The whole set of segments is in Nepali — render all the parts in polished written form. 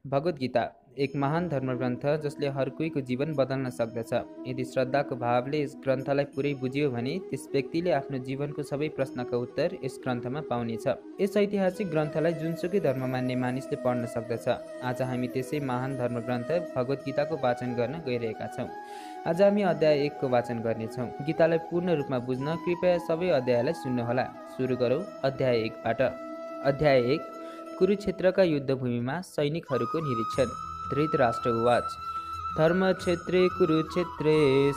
भगवत गीता एक महान धर्मग्रन्थ जसले हर कोहीको जीवन बदल्न सक्दछ। यदि श्रद्धाको भावले यस ग्रन्थलाई पुरै बुझियो भने त्यस व्यक्तिले आफ्नो जीवनको सबै प्रश्नका उत्तर यस ग्रन्थमा पाउनेछ। यस ऐतिहासिक ग्रन्थलाई जुनसुकै धर्म मान्ने मानिसले पढ्न सक्दछ। आज हामी त्यसै महान धर्मग्रन्थ भगवत गीताको वाचन गर्न गइरहेका छौँ। आज हामी अध्याय 1 को वाचन गर्नेछौँ। गीतालाई पूर्ण रूपमा बुझ्न कृपया सबै अध्यायलाई सुन्नुहोला। सुरु गरौँ अध्याय 1 बाट। अध्याय 1 कुरुक्षेत्रका युद्धभूमिमा सैनिकहरूको निरीक्षण। धृतराष्ट्र उवाच धर्मक्षेत्रे कुरुक्षेत्रे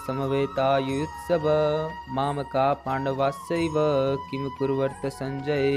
समवेतायुत्सव मामका पाण्डवाश्चैव किम कुर्वर्त सञ्जय।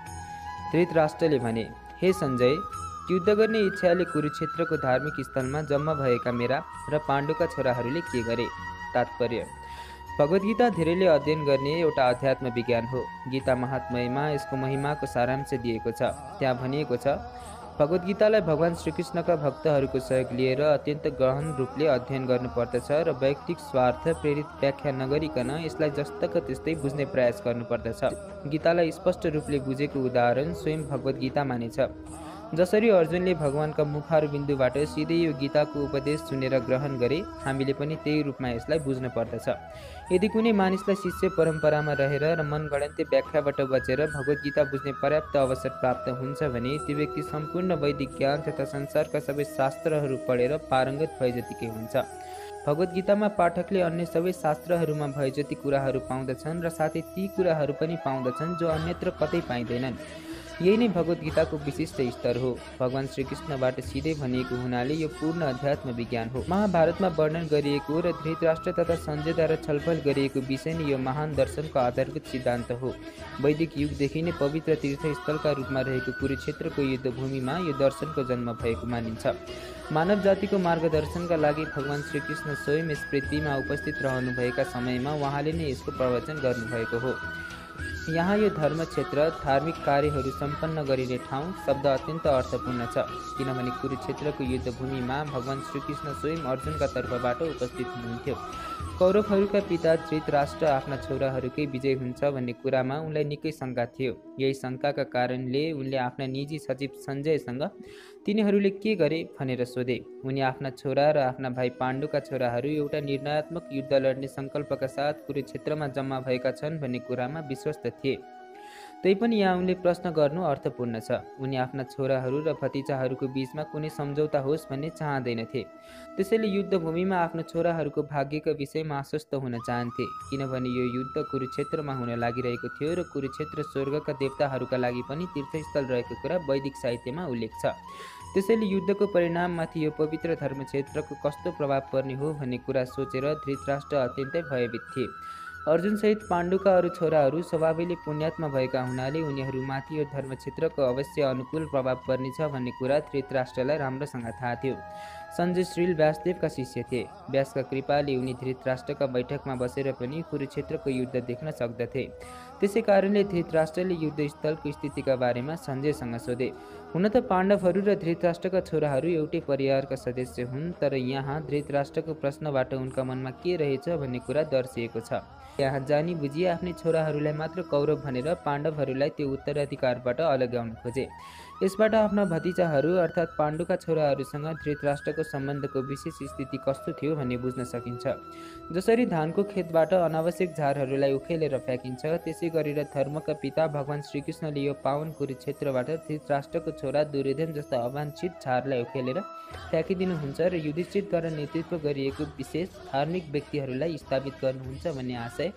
धृतराष्ट्रले भने, हे सञ्जय, युद्ध गर्ने इच्छाले कुरुक्षेत्रको धार्मिक स्थलमा जम्मा भएका मेरा र पाण्डुका छोराहरूले के गरे। तात्पर्य: भगवत गीता धेरैले अध्ययन गर्ने एउटा अध्यात्म विज्ञान हो। गीता महात्म्यमा यसको महिमाको सारांश दिएको छ। त्यहाँ भनिएको छ, भगवत गीतालाई भगवान श्रीकृष्णका भक्तहरूको सहयोग लिएर अत्यन्त गहन रूपले अध्ययन गर्नुपर्दछ र वैयक्तिक स्वार्थ प्रेरित व्याख्या नगरिकन यसलाई जस्तको त्यस्तै बुझ्ने प्रयास गर्नुपर्दछ। गीतालाई स्पष्ट रूपले बुझेको उदाहरण स्वयं भगवत गीतामा नै छ। जसरी अर्जुनले भगवानका मुखार बिन्दुबाट सिधै यो गीताको उपदेश सुनेर ग्रहण गरे, हामीले पनि त्यही रूपमा यसलाई बुझ्न पर्दछ। यदि कुनै मानिसलाई शिष्य परम्परामा रहेर र मनगढन्ते व्याख्याबाट बचेर भगवत गीता बुझ्ने पर्याप्त अवसर प्राप्त हुन्छ भने ती व्यक्ति सम्पूर्ण वैदिक ज्ञान तथा संसारका सबै शास्त्रहरू पढेर पारङ्गत भए जतिकै हुन्छ। भगवत गीतामा पाठकले अन्य सबै शास्त्रहरूमा भए जति कुराहरू पाउँदछन् र साथै ती कुराहरू पनि पाउँदछन् जो अन्यत्र कतै पाइँदैनन्। यही नै भगवत गीताको विशिष्ट स्तर हो। भगवान श्रीकृष्णबाट सिधै भनिएको हुनाले यो पूर्ण अध्यात्म विज्ञान हो। महाभारतमा वर्णन गरिएको र धृतराष्ट्र तथा सञ्जयद्वारा छलफल गरिएको विषय नै यो महान दर्शनको आधारभूत सिद्धान्त हो। वैदिक युगदेखि नै पवित्र तीर्थस्थलका रूपमा रहेको कुरुक्षेत्रको युद्धभूमिमा यो दर्शनको जन्म भएको मानिन्छ। मानव जातिको मार्गदर्शनका लागि भगवान श्रीकृष्ण स्वयं यस पृथ्वीमा उपस्थित रहनुभएका समयमा उहाँले नै यसको प्रवचन गर्नुभएको हो। यहाँ यो धर्म क्षेत्र धार्मिक कार्यहरू सम्पन्न गरिने ठाउँ शब्द अत्यन्त अर्थपूर्ण छ, किनभने कुरुक्षेत्रको युद्धभूमिमा भगवान श्रीकृष्ण स्वयं अर्जुनका तर्फबाट उपस्थित हुनुहुन्थ्यो। कौरवहरूका पिता धृतराष्ट्र आफ्ना छोराहरूकै विजय हुन्छ भन्ने कुरामा उनलाई निकै शङ्का थियो। यही शङ्काका कारणले उनले आफ्ना निजी सचिव सञ्जयसँग तिनीहरूले के गरे भनेर सोधे। उनी आफ्ना छोरा र आफ्ना भाइ पाण्डुका छोराहरू एउटा निर्णयात्मक युद्ध लड्ने सङ्कल्पका साथ कुरुक्षेत्रमा जम्मा भएका छन् भन्ने कुरामा विश्वस्त थिए। तैपनि यहाँ उनले प्रश्न गर्नु अर्थपूर्ण छ। उनी आफ्ना छोराहरू र भतिजाहरूको बीचमा कुनै सम्झौता होस् भन्ने चाहँदैनथे। त्यसैले युद्धभूमिमा आफ्नो छोराहरूको भाग्यका विषयमा आश्वस्त हुन चाहन्थे, किनभने यो युद्ध कुरुक्षेत्रमा हुन लागिरहेको थियो र कुरुक्षेत्र स्वर्गका देवताहरूका लागि पनि तीर्थस्थल रहेको कुरा वैदिक साहित्यमा उल्लेख छ। त्यसैले युद्धको परिणाममाथि यो पवित्र धर्मक्षेत्रको कस्तो प्रभाव पर्ने हो भन्ने कुरा सोचेर धृतराष्ट्र अत्यन्तै भयभीत थिए। अर्जुनसहित पाण्डुका अरू छोराहरू स्वभावैले पुण्यात्मा भएका हुनाले उनीहरूमाथि यो धर्मक्षेत्रको अवश्य अनुकूल प्रभाव पर्नेछ भन्ने कुरा धृतराष्ट्रलाई राम्रोसँग थाहा थियो। सञ्जय श्रील व्यासदेवका शिष्य थिए। व्यासका कृपाले उनी धृतराष्ट्रका बैठकमा बसेर पनि कुरुक्षेत्रको युद्ध देख्न सक्दथे। त्यसै कारणले धृतराष्ट्रले युद्धस्थलको स्थितिका बारेमा सञ्जयसँग सोधे। हुन त पाण्डवहरू र धृतराष्ट्रका छोराहरू एउटै परिवारका सदस्य हुन्, तर यहाँ धृतराष्ट्रको प्रश्नबाट उनका मनमा के रहेछ भन्ने कुरा दर्शिएको छ। यहाँ जानी बुझी आफ्नै छोराहरूलाई मात्र कौरव भनेर पाण्डवहरूलाई त्यो उत्तराधिकारबाट अलग्याउन खोजे। यसबाट आफ्ना भतिजाहरू अर्थात् पाण्डुका छोराहरूसँग धृतराष्ट्रको सम्बन्धको विशेष स्थिति कस्तो थियो भन्ने बुझ्न सकिन्छ। जसरी धानको खेतबाट अनावश्यक झारहरूलाई उखेलेर फ्याँकिन्छ, त्यसै गरेर धर्मका पिता भगवान श्रीकृष्णले यो पावन कुरुक्षेत्रबाट धृतराष्ट्रको छोरा दुर्योधन जस्ता अवाञ्छित झारलाई उखेलेर फ्याँकिदिनुहुन्छ र युधिष्ठिरद्वारा नेतृत्व गरिएको विशेष धार्मिक व्यक्तिहरूलाई स्थापित गर्नुहुन्छ भन्ने आशय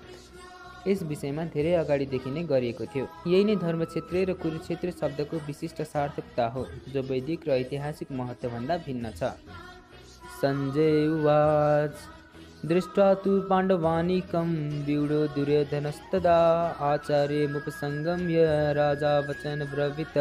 यस विषयमा धेरै अगाडिदेखि नै गरिएको थियो। यही नै धर्मक्षेत्र र कुरुक्षेत्र शब्दको विशिष्ट सार्थकता हो, जो वैदिक र ऐतिहासिक महत्त्वभन्दा भिन्न छ। सञ्जय उवाच दृष्ट्वा तु पाण्डवानीकं व्यूढो दुर्योधनस्तदा आचार्यमुपसंगम्य राजा वचन ब्रवीत।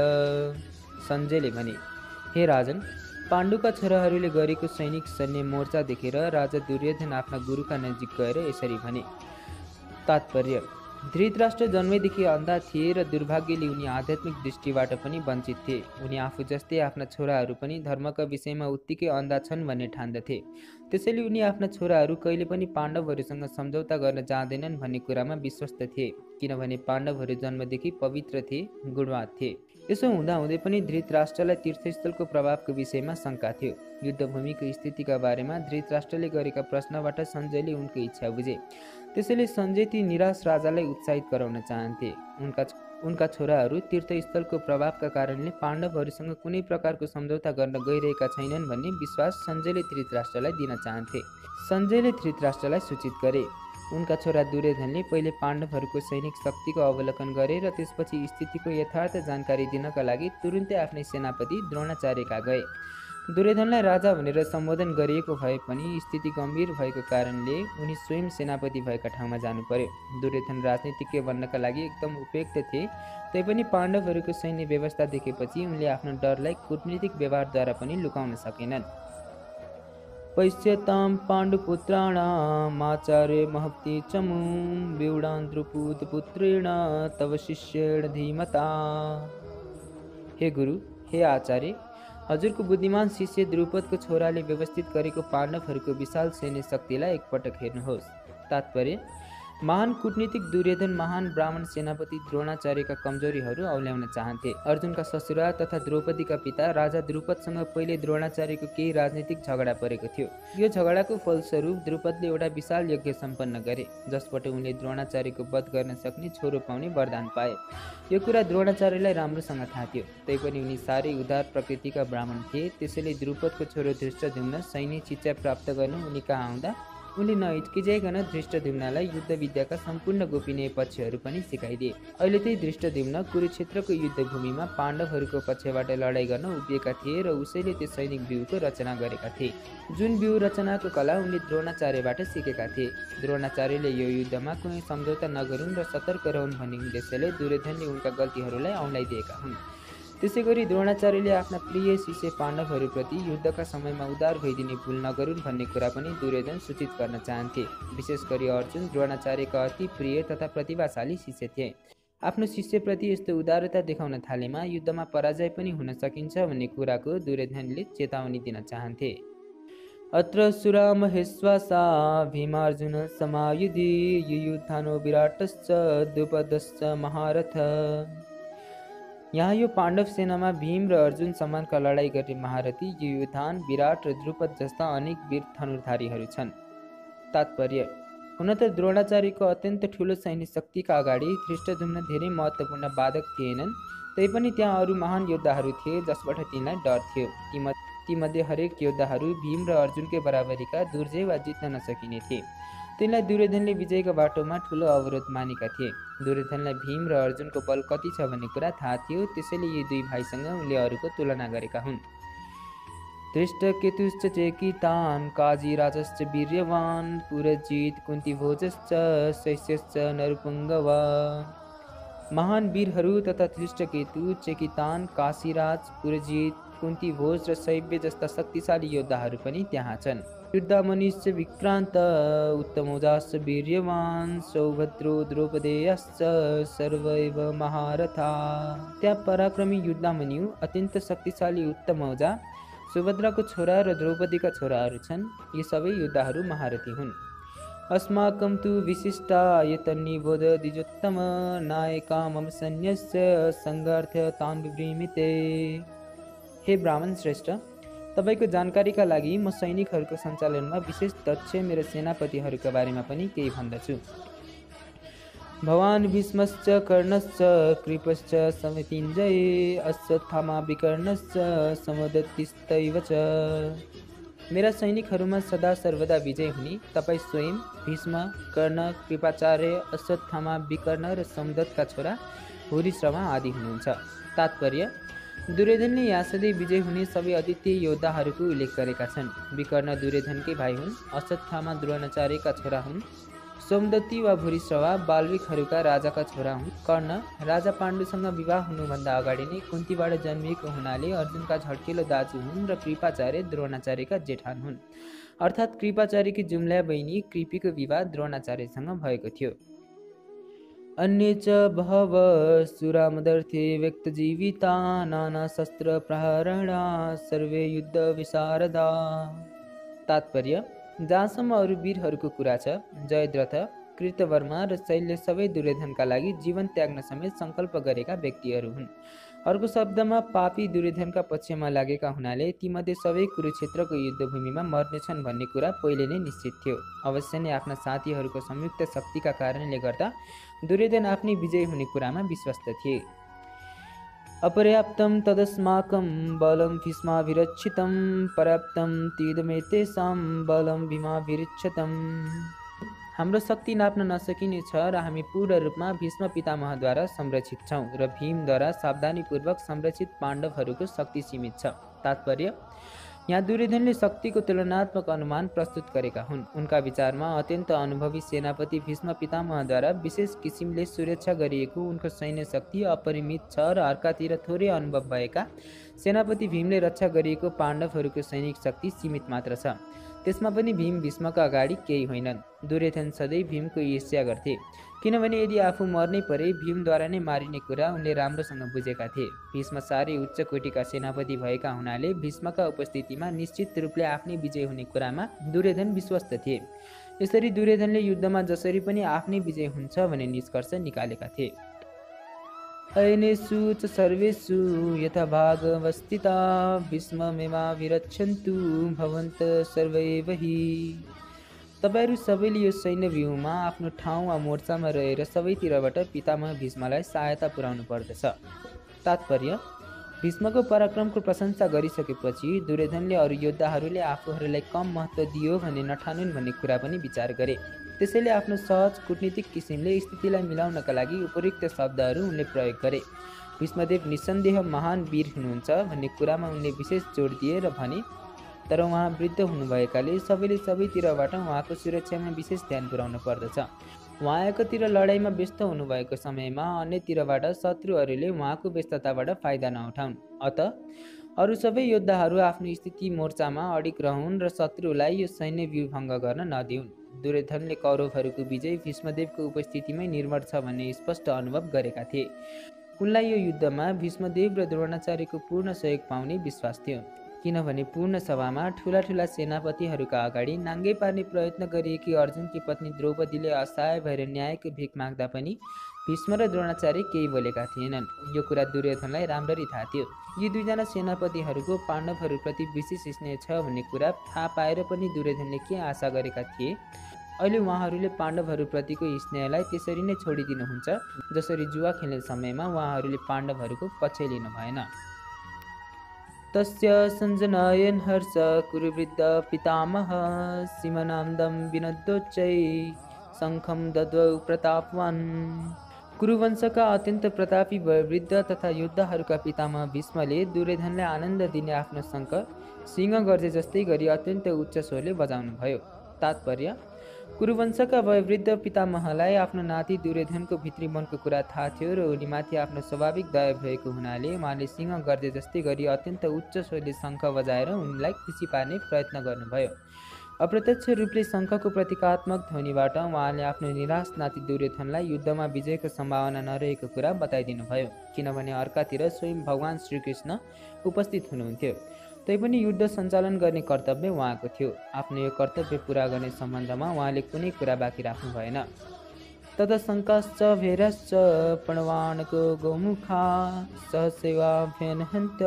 सञ्जयले भने, हे राजन, पाण्डुका छोराहरूले गरेको सैनिक सैन्य मोर्चा देखेर राजा दुर्योधन आफ्ना गुरुका नजिक गएर यसरी भने। तात्पर्य: धृतराष्ट्र जन्मैदेखि अन्धा थिए र दुर्भाग्यले उनी आध्यात्मिक दृष्टिबाट पनि वञ्चित थिए। उनी आफू जस्तै आफ्ना छोराहरू पनि धर्मका विषयमा उत्तिकै अन्धा छन् भन्ने ठान्दथे। त्यसैले उनी आफ्ना छोराहरू कहिले पनि पाण्डवहरूसँग सम्झौता गर्न जाँदैनन् भन्ने कुरामा विश्वस्त थिए, किनभने पाण्डवहरू जन्मदेखि पवित्र थिए, गुणवान थिए। यसो हुँदाहुँदै पनि धृतराष्ट्रलाई तीर्थस्थलको प्रभावको विषयमा शङ्का थियो। युद्धभूमिको स्थितिका बारेमा धृतराष्ट्रले गरेका प्रश्नबाट सञ्जयले उनको इच्छा बुझे। त्यसैले सञ्जय ती निराश राजालाई उत्साहित गराउन चाहन्थे। उनका छोराहरू तीर्थस्थलको प्रभावका कारणले पाण्डवहरूसँग कुनै प्रकारको सम्झौता गर्न गइरहेका छैनन् भन्ने विश्वास सञ्जयले धृतराष्ट्रलाई दिन चाहन्थे। सञ्जयले धृतराष्ट्रलाई सूचित गरे। उनका छोरा दुर्योधनले पहिले पाण्डवहरूको सैनिक शक्तिको अवलोकन गरे र त्यसपछि स्थितिको यथार्थ जानकारी दिनका लागि तुरुन्तै आफ्नै सेनापति द्रोणाचार्यका गए। दुर्योधनलाई राजा भनेर सम्बोधन गरिएको भए पनि स्थिति गम्भीर भएको कारणले उनी स्वयं सेनापति भएका ठाउँमा जानु पर्यो। दुर्योधन राजनीतिज्ञ बन्नका लागि एकदम उपयुक्त थिए, तैपनि पाण्डवहरूको सैन्य व्यवस्था देखेपछि उनले आफ्नो डरलाई कूटनीतिक व्यवहारद्वारा पनि लुकाउन सकेनन्। पश्यतां पाण्डुपुत्राणाम् आचार्य महती चमुं व्यूढान् द्रुपदपुत्रेण तव शिष्येण धीमता। हे गुरु, हे आचार्य, हजुरको बुद्धिमान शिष्य द्रुपदको छोराले व्यवस्थित गरेको पाण्डवहरूको विशाल सैन्य शक्तिलाई एकपटक हेर्नुहोस्। तात्पर्य: महान कूटनीतिक दुर्योधन महान ब्राह्मण सेनापति द्रोणाचार्यका कमजोरीहरू औल्याउन चाहन्थे। अर्जुनका ससुरा तथा द्रौपदीका पिता राजा द्रुपदसँग पहिले द्रोणाचार्यको केही राजनीतिक झगडा परेको थियो। यो झगडाको फलस्वरूप द्रुपदले एउटा विशाल यज्ञ सम्पन्न गरे, जसबाट उनले द्रोणाचार्यको वध गर्न सक्ने छोरो पाउने वरदान पाए। यो कुरा द्रोणाचार्यलाई राम्रोसँग थाहा थियो, तैपनि उनी साह्रै उदार प्रकृतिका ब्राह्मण थिए। त्यसैले द्रुपदको छोरो धृष्टद्युम्न सैनिक शिक्षा प्राप्त गर्न उनी कहाँ आउँदा उनले नहिचकिचाइकन धृष्टद्युम्नलाई युद्ध विद्याका सम्पूर्ण गोपनीय पक्षहरू पनि सिकाइदिए। अहिले त्यही धृष्टद्युम्न कुरुक्षेत्रको युद्धभूमिमा पाण्डवहरूको पक्षबाट लडाइँ गर्न उभिएका थिए र उसैले त्यो सैनिक व्यूहको रचना गरेका थिए, जुन व्यूह रचनाको कला उनले द्रोणाचार्यबाट सिकेका थिए। द्रोणाचार्यले यो युद्धमा कुनै सम्झौता नगरून् र सतर्क रहन् भन्ने उद्देश्यले दुर्योधनले उनका गल्तीहरूलाई औँल्याइदिएका हुन्। त्यसै गरी द्रोणाचार्यले आफ्ना प्रिय शिष्य पाण्डवहरूप्रति युद्धका समयमा उदार भइदिने भुल नगरून् भन्ने कुरा पनि दुर्योधन सूचित गर्न चाहन्थे। विशेष गरी अर्जुन द्रोणाचार्यका अति प्रिय तथा प्रतिभाशाली शिष्य थिए। आफ्नो शिष्यप्रति यस्तो उदारता देखाउन थालेमा युद्धमा पराजय पनि हुन सकिन्छ भन्ने कुराको दुर्योधनले चेतावनी दिन चाहन्थे। अत्र सुरा महेश्वासा भीमार्जुन समायुधि युयुधानो विराटश्च द्रुपदश्च महारथ। यहाँ यो पाण्डव सेनामा भीम र अर्जुन समानका लडाईँ गर्ने महारथी युयुधान, विराट र द्रुपद जस्ता अनेक वीर धनुर्धारीहरू छन्। तात्पर्य: हुन त द्रोणाचार्यको अत्यन्त ठुलो सैन्य शक्तिका अगाडि धृष्टद्युम्न धेरै महत्त्वपूर्ण बाधक थिएनन्, तैपनि त्यहाँ अरू महान योद्धाहरू थिए जसबाट तिनलाई डर थियो। तीमध्ये हरेक योद्धाहरू भीम र अर्जुनकै बराबरीका दुर्जय वा जित्न नसकिने थिए। तिनलाई दुर्योधनले विजयको बाटोमा ठुलो अवरोध मानेका थिए। दुर्योधनलाई भीम र अर्जुनको बल कति छ भन्ने कुरा थाहा थियो, त्यसैले यी दुई भाइसँग उनले अरूको तुलना गरेका हुन्। धृष्टकेतुश्च चेकितान् काजीराजश्च वीर्यवान् पुरजित कुन्तीभोजश्च शैस्यश्च नरपुङ्गवा। महान वीरहरू तथा धृष्टकेतु, चेकितान, काशीराज, पुरजित, कुन्तीभोज र शैव्य जस्ता शक्तिशाली योद्धाहरू पनि त्यहाँ छन्। युद्धामनिश्च विक्रान्त उत्तमौजाश्च वीर्यवान् सौभद्रो द्रौपदेयश्च सर्वैव महारथा। त्यहाँ पराक्रमी युद्धामन्यु, अत्यन्त शक्तिशाली उत्तमौजा, सुभद्राको छोरा र द्रौपदीका छोराहरू छन्। यी सबै योद्धाहरू महारथी हुन्। अस्माकं तु विशिष्टा यतन्निबोध द्विजोत्तम नायका मम सैन्यस्य सङ्घार्थ तान् विवृमिते। हे ब्राह्मण श्रेष्ठ, तपाईको जानकारीका लागि म सैनिकहरूको सञ्चालनमा विशेष दक्ष मेरो सेनापतिहरूका बारेमा पनि केही भन्दछु। भवान् भीष्मश्च कर्णश्च कृपश्च समितिञ्जय अश्वत्थामा विकर्णश्च समुदत्तिस्तैव च। मेरा सैनिकहरूमा सदा सर्वदा विजय हुने तपाईँ स्वयं भीष्म, कर्ण, कृपाचार्य, अश्वत्थामा, विकर्ण र समुदत्तका छोरा भूरिश्रवा आदि हुनुहुन्छ। तात्पर्य: दुर्योधनले यहाँ सधैँ विजय हुने सबै अद्वितीय योद्धाहरूको उल्लेख गरेका छन्। विकर्ण दुर्योधनकै भाइ हुन्, अश्वत्थामा द्रोणाचार्यका छोरा हुन्, सोमदत्ती वा भूरिश्रवा बाल्विकहरूका राजाका छोरा हुन्, कर्ण राजा पाण्डुसँग विवाह हुनुभन्दा अगाडि नै कुन्तीबाट जन्मिएको हुनाले अर्जुनका झड्केलो दाजु हुन् र कृपाचार्य द्रोणाचार्यका जेठान हुन्। अर्थात् कृपाचार्यकी जुम्ल्या बहिनी कृपीको विवाह द्रोणाचार्यसँग भएको थियो। अन्ये च बहवः सुरामदर्थे व्यक्तजीविता नाना शस्त्र प्रहरणा सर्वे युद्ध विशारदा। तात्पर्य: जहाँसम्म अरू वीरहरूको कुरा छ, जयद्रथ, कृतवर्मा र शैल्य सबै दुर्योधनका लागि जीवन त्याग्न समेत सङ्कल्प गरेका व्यक्तिहरू हुन्। अर्को शब्दमा पापी दुर्योधनका पक्षमा लागेका हुनाले तीमध्ये सबै कुरुक्षेत्रको युद्धभूमिमा मर्नेछन् भन्ने कुरा पहिले नै निश्चित थियो। अवश्य नै आफ्ना साथीहरूको संयुक्त शक्तिका कारणले गर्दा दुर्योधन आफ्नै विजय हुने कुरामा विश्वस्त थिए। अपर्याप्तं तदस्माकं बलं भीष्माभिरक्षितं पर्याप्तं तीदमेतेषां बलं भीमाभिरक्षितं। हाम्रो शक्ति नाप्न नसकिने छ र हामी पूर्ण रूपमा भीष्म पितामहद्वारा संरक्षित छौँ र भीमद्वारा सावधानीपूर्वक संरक्षित पाण्डवहरूको शक्ति सीमित छ। तात्पर्य, यहाँ दुर्योधनले शक्तिको तुलनात्मक अनुमान प्रस्तुत गरेका हुन्। उनका विचारमा अत्यन्त अनुभवी सेनापति भीष्म पितामहद्वारा विशेष किसिमले सुरक्षा गरिएको उनको सैन्य शक्ति अपरिमित छ र अर्कातिर थोरै अनुभव भएका सेनापति भीमले रक्षा गरिएको पाण्डवहरूको सैनिक शक्ति सीमित मात्र छ। त्यसमा पनि भीम भीष्मका अगाडि केही होइनन्। दुर्योधन सधैँ भीमको ईर्ष्या गर्थे, किनभने यदि आफू मर्नै परे भीमद्वारा नै मारिने कुरा उनले राम्रोसँग बुझेका थिए। भीष्म साह्रै उच्च कोटिका सेनापति भएका हुनाले भीष्मका उपस्थितिमा निश्चित रूपले आफ्नै विजय हुने कुरामा दुर्योधन विश्वस्त थिए। यसरी दुर्योधनले युद्धमा जसरी पनि आफ्नै विजय हुन्छ भन्ने निष्कर्ष निकालेका थिए। अयनेषु च सर्वेषु यथा भागवस्थिता भीष्ममेवाभिरक्षन्तु भवन्तः सर्वैव हि। तपाईहरू सबैले यो सैन्य व्यूहमा आफ्नो ठाउँ वा मोर्चामा रहेर सबैतिरबाट पितामह भीष्मलाई सहायता पुर्याउनु पर्दछ। तात्पर्य, भीष्मको पराक्रमको प्रशंसा गरिसकेपछि दुर्योधनले अरू योद्धाहरूले आफूहरूलाई कम महत्त्व दियो भन्ने नठानुन् भन्ने कुरा पनि विचार गरे। त्यसैले आफ्नो सहज कूटनीतिक किसिमले स्थितिलाई मिलाउनका लागि उपयुक्त शब्दहरू उनले प्रयोग गरे। भीष्मदेव निस्सन्देह महान वीर हुनुहुन्छ भन्ने कुरामा उनले विशेष जोड दिए र भने, तर उहाँ वृद्ध हुनुभएकाले सबैले सबैतिरबाट उहाँको सुरक्षामा विशेष ध्यान पुर्याउनु पर्दछ। उहाँ एकातिर लडाइँमा व्यस्त हुनुभएको समयमा अन्यतिरबाट शत्रुहरूले उहाँको व्यस्तताबाट फाइदा नउठाउन्। अत अरू सबै योद्धाहरू आफ्नो स्थिति मोर्चामा अडिग रहन् र शत्रुलाई यो सैन्य व्यूह भङ्ग गर्न नदिउन्। दुर्योधनले कौरवहरूको विजय भीष्मदेवको उपस्थितिमै निर्भर छ भन्ने स्पष्ट अनुभव गरेका थिए। उनलाई यो युद्धमा भीष्मदेव र द्रोणाचार्यको पूर्ण सहयोग पाउने विश्वास थियो, किनभने पूर्ण सभामा ठुला ठुला सेनापतिहरूका अगाडि नाङ्गै पार्ने प्रयत्न गरिएकी अर्जुनकी पत्नी द्रौपदीले असहाय भएर न्यायको भिख माग्दा पनि भीष्म र द्रोणाचार्य केही बोलेका थिएनन्। यो कुरा दुर्योधनलाई राम्ररी थाहा थियो। यी दुईजना सेनापतिहरूको पाण्डवहरूप्रति विशेष स्नेह छ भन्ने कुरा थाहा पाएर पनि दुर्योधनले के आशा गरेका थिए, अहिले उहाँहरूले पाण्डवहरूप्रतिको स्नेहलाई त्यसरी नै छोडिदिनुहुन्छ जसरी जुवा खेल्ने समयमा उहाँहरूले पाण्डवहरूको पक्ष लिनु भएन। तस्य सञ्जनयन हर्ष कुरुवृद्ध पितामह सीमनान्दं विनद्योच्चै शङ्खं दद्वौ प्रतापवान्। कुरुवंशका अत्यन्त प्रतापी वृद्ध तथा योद्धाहरूका पितामह भीष्मले दुर्योधनलाई आनन्द दिने आफ्नो शङ्ख सिंह गर्जे जस्तै गरी अत्यन्त उच्च स्वरले बजाउनुभयो। तात्पर्य, कुरुवंशका वयोवृद्ध पितामहलाई आफ्नो नाति दुर्योधनको भित्री मनको कुरा थाहा थियो र उनीमाथि आफ्नो स्वाभाविक दया भएको हुनाले उहाँले सिंह गर्जे जस्तै गरी अत्यन्त उच्च स्वरले शङ्ख बजाएर उनलाई खुसी पार्ने प्रयत्न गर्नुभयो। अप्रत्यक्ष रूपले शङ्खको प्रतीकात्मक ध्वनिबाट उहाँले आफ्नो निराश नाति दुर्योधनलाई युद्धमा विजयको सम्भावना नरहेको कुरा बताइदिनुभयो, किनभने अर्कातिर स्वयं भगवान श्रीकृष्ण उपस्थित हुनुहुन्थ्यो। तैपनि युद्ध सञ्चालन गर्ने कर्तव्य उहाँको थियो। आफ्नो यो कर्तव्य पुरा गर्ने सम्बन्धमा उहाँले कुनै कुरा बाँकी राख्नु भएन। तथा शङ्काश्च भैरश्च प्रणवानको गौमुखा सहसेवाभ्यनहन्त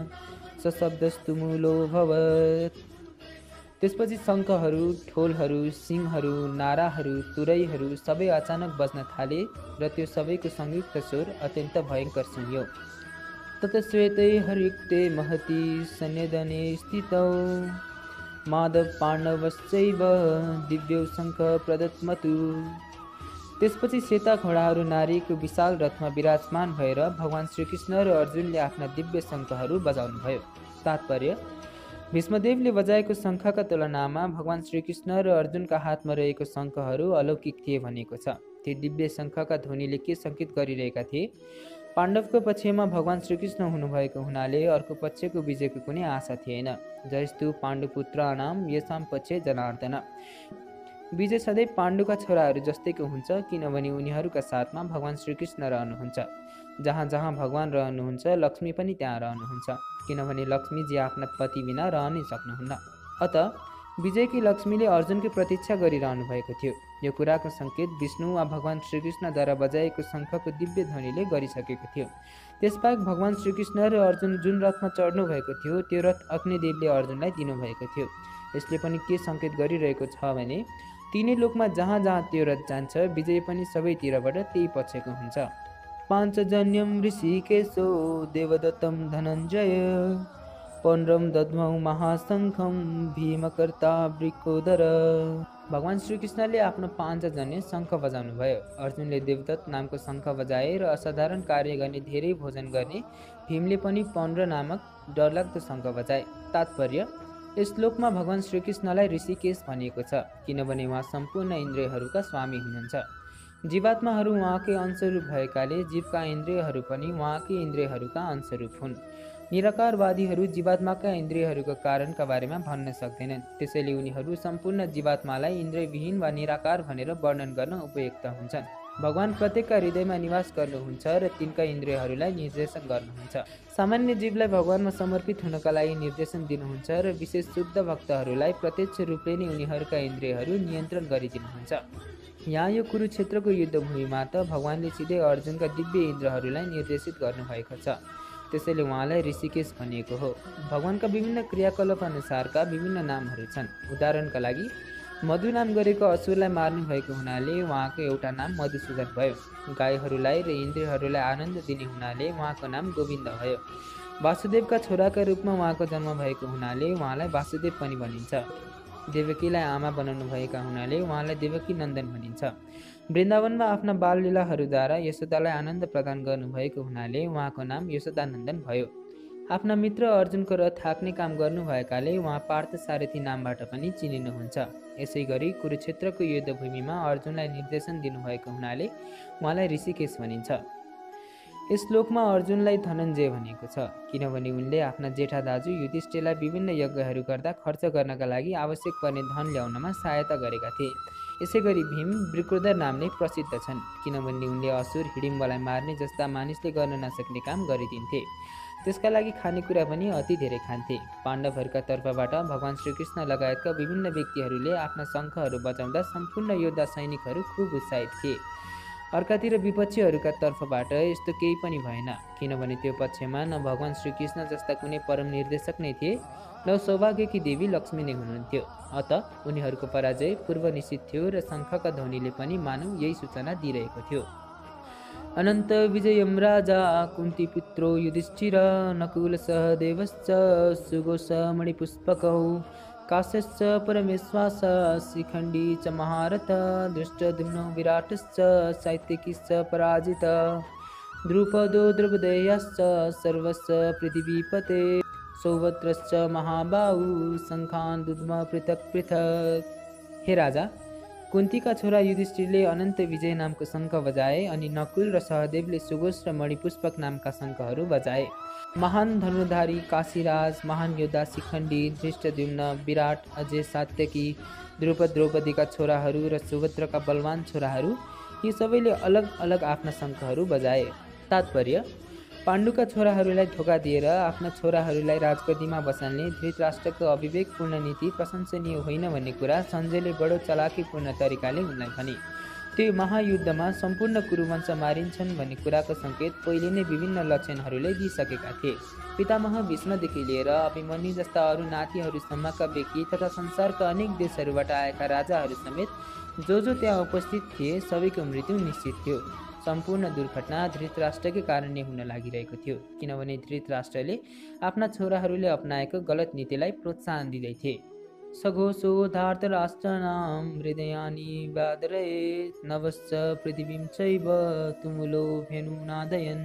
सशब्दस्तु मूलो भवत्। त्यसपछि शङ्खहरू, ढोलहरू, सिंहहरू, नाराहरू, तुरैहरू सबै अचानक बज्न थाले र त्यो सबैको संयुक्त स्वर अत्यन्त भयङ्कर सुनियो। तत श्वेते हरियुक्ते महती सन्निधने स्थितौ माधव पाण्डवश्चैव दिव्यौ शङ्ख प्रदत्मतु। त्यसपछि सेता घोडाहरू नारीको विशाल रथमा विराजमान भएर भगवान श्रीकृष्ण र अर्जुनले आफ्ना दिव्य शङ्खहरू बजाउनुभयो। तात्पर्य, भीष्मदेवले बजाएको शङ्खका तुलनामा भगवान श्रीकृष्ण र अर्जुनका हातमा रहेको शङ्खहरू अलौकिक थिए भनेको छ। ती दिव्य शङ्खका ध्वनिले के सङ्केत गरिरहेका थिए? पाण्डवको पक्षमा भगवान श्रीकृष्ण हुनुभएको हुनाले अर्को पक्षको विजयको कुनै आशा थिएन। जयस्तु पाण्डुपुत्राणाम येषां पक्षे जनार्दन। विजय सधैँ पाण्डुका छोराहरू जस्तैको हुन्छ, किनभने उनीहरूका साथमा भगवान श्रीकृष्ण रहनुहुन्छ। जहाँ जहाँ भगवान रहनुहुन्छ लक्ष्मी पनि त्यहाँ रहनुहुन्छ, किनभने लक्ष्मीजी आफ्ना पति बिना रहनै सक्नुहुन्न। अत विजयकी लक्ष्मीले अर्जुनको प्रतीक्षा गरिरहनु भएको थियो। यो कुराको सङ्केत विष्णु वा भगवान श्रीकृष्णद्वारा बजाएको शङ्खको दिव्य ध्वनिले गरिसकेको थियो। त्यसबाहेक भगवान श्रीकृष्ण र अर्जुन जुन रथमा चढ्नु भएको थियो त्यो रथ अग्निदेवले अर्जुनलाई दिनुभएको थियो। यसले पनि के सङ्केत गरिरहेको छ भने तीनै लोकमा जहाँ जहाँ त्यो रथ जान्छ विजय पनि सबैतिरबाट त्यही पछेको हुन्छ। पाञ्चजन्यम ऋषिकेशो देवदत्तम धनञ्जय पौण्ड्रम दद्मौ महाशङ्खम भीमकर्ता वृकोदर। भगवान श्रीकृष्णले आफ्नो पाञ्चजन्य शङ्ख बजाउनु भयो। अर्जुनले देवदत्त नामको शङ्ख बजाए र असाधारण कार्य गर्ने धेरै भोजन गर्ने भीमले पनि पौण्ड्र नामक डरलाग्दो शङ्ख बजाए। तात्पर्य यस श्लोकमा भगवान श्रीकृष्णलाई ऋषिकेश भनिएको छ किनभने उहाँ सम्पूर्ण इन्द्रियहरूका स्वामी हुनुहुन्छ। जीवात्माहरू उहाँकै अंशरूप भएकाले जीवका इन्द्रियहरू पनि उहाँकै इन्द्रियहरूका अंशरूप हुन्। निराकारवादीहरू जीवात्माका इन्द्रियहरूका कारणका बारेमा भन्न सक्दैनन्, त्यसैले उनीहरू सम्पूर्ण जीवात्मालाई इन्द्रियविहीन वा निराकार भनेर वर्णन गर्न उपयुक्त हुन्छन्। भगवान प्रत्येकका हृदयमा निवास गर्नुहुन्छ र तिनका इन्द्रियहरूलाई निर्देशन गर्नुहुन्छ। सामान्य जीवलाई भगवानमा समर्पित हुनका लागि निर्देशन दिनुहुन्छ र विशेष शुद्ध भक्तहरूलाई प्रत्यक्ष रूपले नै उनीहरूका इन्द्रियहरू नियन्त्रण गरिदिनुहुन्छ। यहाँ यो कुरुक्षेत्रको युद्धभूमिमा त भगवानले सिधै अर्जुनका दिव्य इन्द्रहरूलाई निर्देशित गर्नुभएको छ, त्यसैले उहाँलाई ऋषिकेश भनिएको हो। भगवानका विभिन्न क्रियाकलाप अनुसारका विभिन्न नामहरू छन्। उदाहरणका लागि मधु नाम गरेको असुरलाई मार्नु भएको हुनाले उहाँको एउटा नाम मधुसूदन भयो। गाईहरूलाई र इन्द्रियहरूलाई आनन्द दिने हुनाले उहाँको नाम गोविन्द भयो। वासुदेवका छोराका रूपमा उहाँको जन्म भएको हुनाले उहाँलाई वासुदेव पनि भनिन्छ। देवकीलाई आमा बनाउनु भएका हुनाले उहाँलाई देवकी नन्दन भनिन्छ। वृन्दावनमा आफ्ना बाललीलाहरूद्वारा यशोदालाई आनन्द प्रदान गर्नुभएको हुनाले उहाँको नाम यशोदानन्दन भयो। आफ्ना मित्र अर्जुनको रथ हाँक्ने काम गर्नुभएकाले उहाँ पार्थसारथी नामबाट पनि चिनिनुहुन्छ। यसै गरी कुरुक्षेत्रको युद्धभूमिमा अर्जुनलाई निर्देशन दिनुभएको हुनाले उहाँलाई ऋषिकेश भनिन्छ। यस श्लोकमा अर्जुनलाई धनञ्जय भनिएको छ किनभने उनले आफ्ना जेठा दाजु युधिष्ठिरलाई विभिन्न यज्ञहरू गर्दा खर्च गर्नका लागि आवश्यक पर्ने धन ल्याउनमा सहायता गरेका थिए। यसै गरी भीम वृकोदर नामले प्रसिद्ध छन् किनभने उनले असुर हिडिम्बलाई मार्ने जस्ता मानिसले गर्न नसक्ने काम गरिदिन्थे। त्यसका लागि खानेकुरा पनि अति धेरै खान्थे। पाण्डवहरूका तर्फबाट भगवान श्रीकृष्ण लगायतका विभिन्न व्यक्तिहरूले आफ्ना शङ्खहरू बजाउँदा सम्पूर्ण योद्धा सैनिकहरू खुब उत्साहित थिए। अर्कातिर विपक्षीहरूका तर्फबाट यस्तो केही पनि भएन किनभने त्यो पक्षमा न भगवान श्रीकृष्ण जस्ता कुनै परम निर्देशक नै थिए न सौभाग्यकी देवी लक्ष्मी नै हुनुहुन्थ्यो। अत उनीहरूको पराजय पूर्व निश्चित थियो र शङ्खका ध्वनिले पनि मानव यही सूचना दिइरहेको थियो। अनन्त विजयम राजा कुन्तीपुत्रो युधिष्ठिर नकुल सहदेवश्च सुघोष मणिपुष्पकौ काश्यश्च परमेश्वास शिखण्डी च महारथ दृष्टद्युम्नो विराटश्च सात्यकिश्च पराजित द्रुपदो द्रौपदेयश्च सर्वस्य पृथिवीपते सौभद्रश्च महाबाहु शङ्खान् दुद्म पृथक् पृथक्। हे राजा, कुन्तीका छोरा युधिष्ठिरले अनन्त विजय नामको शङ्ख बजाए अनि नकुल र सहदेवले सुघोष र मणिपुष्पक नामका शङ्खहरू बजाए। महान धनुर्धारी काशीराज, महान योद्धा शिखण्डी, धृष्टद्युम्न, विराट, अजय, सात्यकी, द्रुपद द्रौपदीका छोराहरू र सुभद्रका बलवान छोराहरू यी सबैले अलग अलग आफ्ना शङ्खहरू बजाए। तात्पर्य पाण्डुका छोराहरूलाई धोका दिएर आफ्ना छोराहरूलाई राजगद्दीमा बसाल्ने धृतराष्ट्रको अविवेकपूर्ण नीति प्रशंसनीय होइन भन्ने कुरा सञ्जयले बडो चलाकीपूर्ण तरिकाले उनलाई भने। त्यो महायुद्धमा सम्पूर्ण कुरुवंश मारिन्छन् भन्ने कुराको सङ्केत पहिले नै विभिन्न लक्षणहरूले दिइसकेका थिए। पितामह भीष्मदेखि लिएर अभिमन्यु जस्ता अरू नातिहरूसम्मका व्यक्ति तथा संसारका अनेक देशहरूबाट आएका राजाहरू समेत जो त्यहाँ उपस्थित थिए सबैको मृत्यु निश्चित थियो। सम्पूर्ण दुर्घटना धृतराष्ट्रकै कारणले हुन लागिरहेको थियो किनभने धृतराष्ट्रले आफ्ना छोराहरूले अपनाएको गलत नीतिलाई प्रोत्साहन दिँदै थिए। सघोषो धार्तराष्ट्राणां हृदयानि व्यादरयेत् नभश्च पृथिवीं चैव तुमुलो भेनुनादयन्।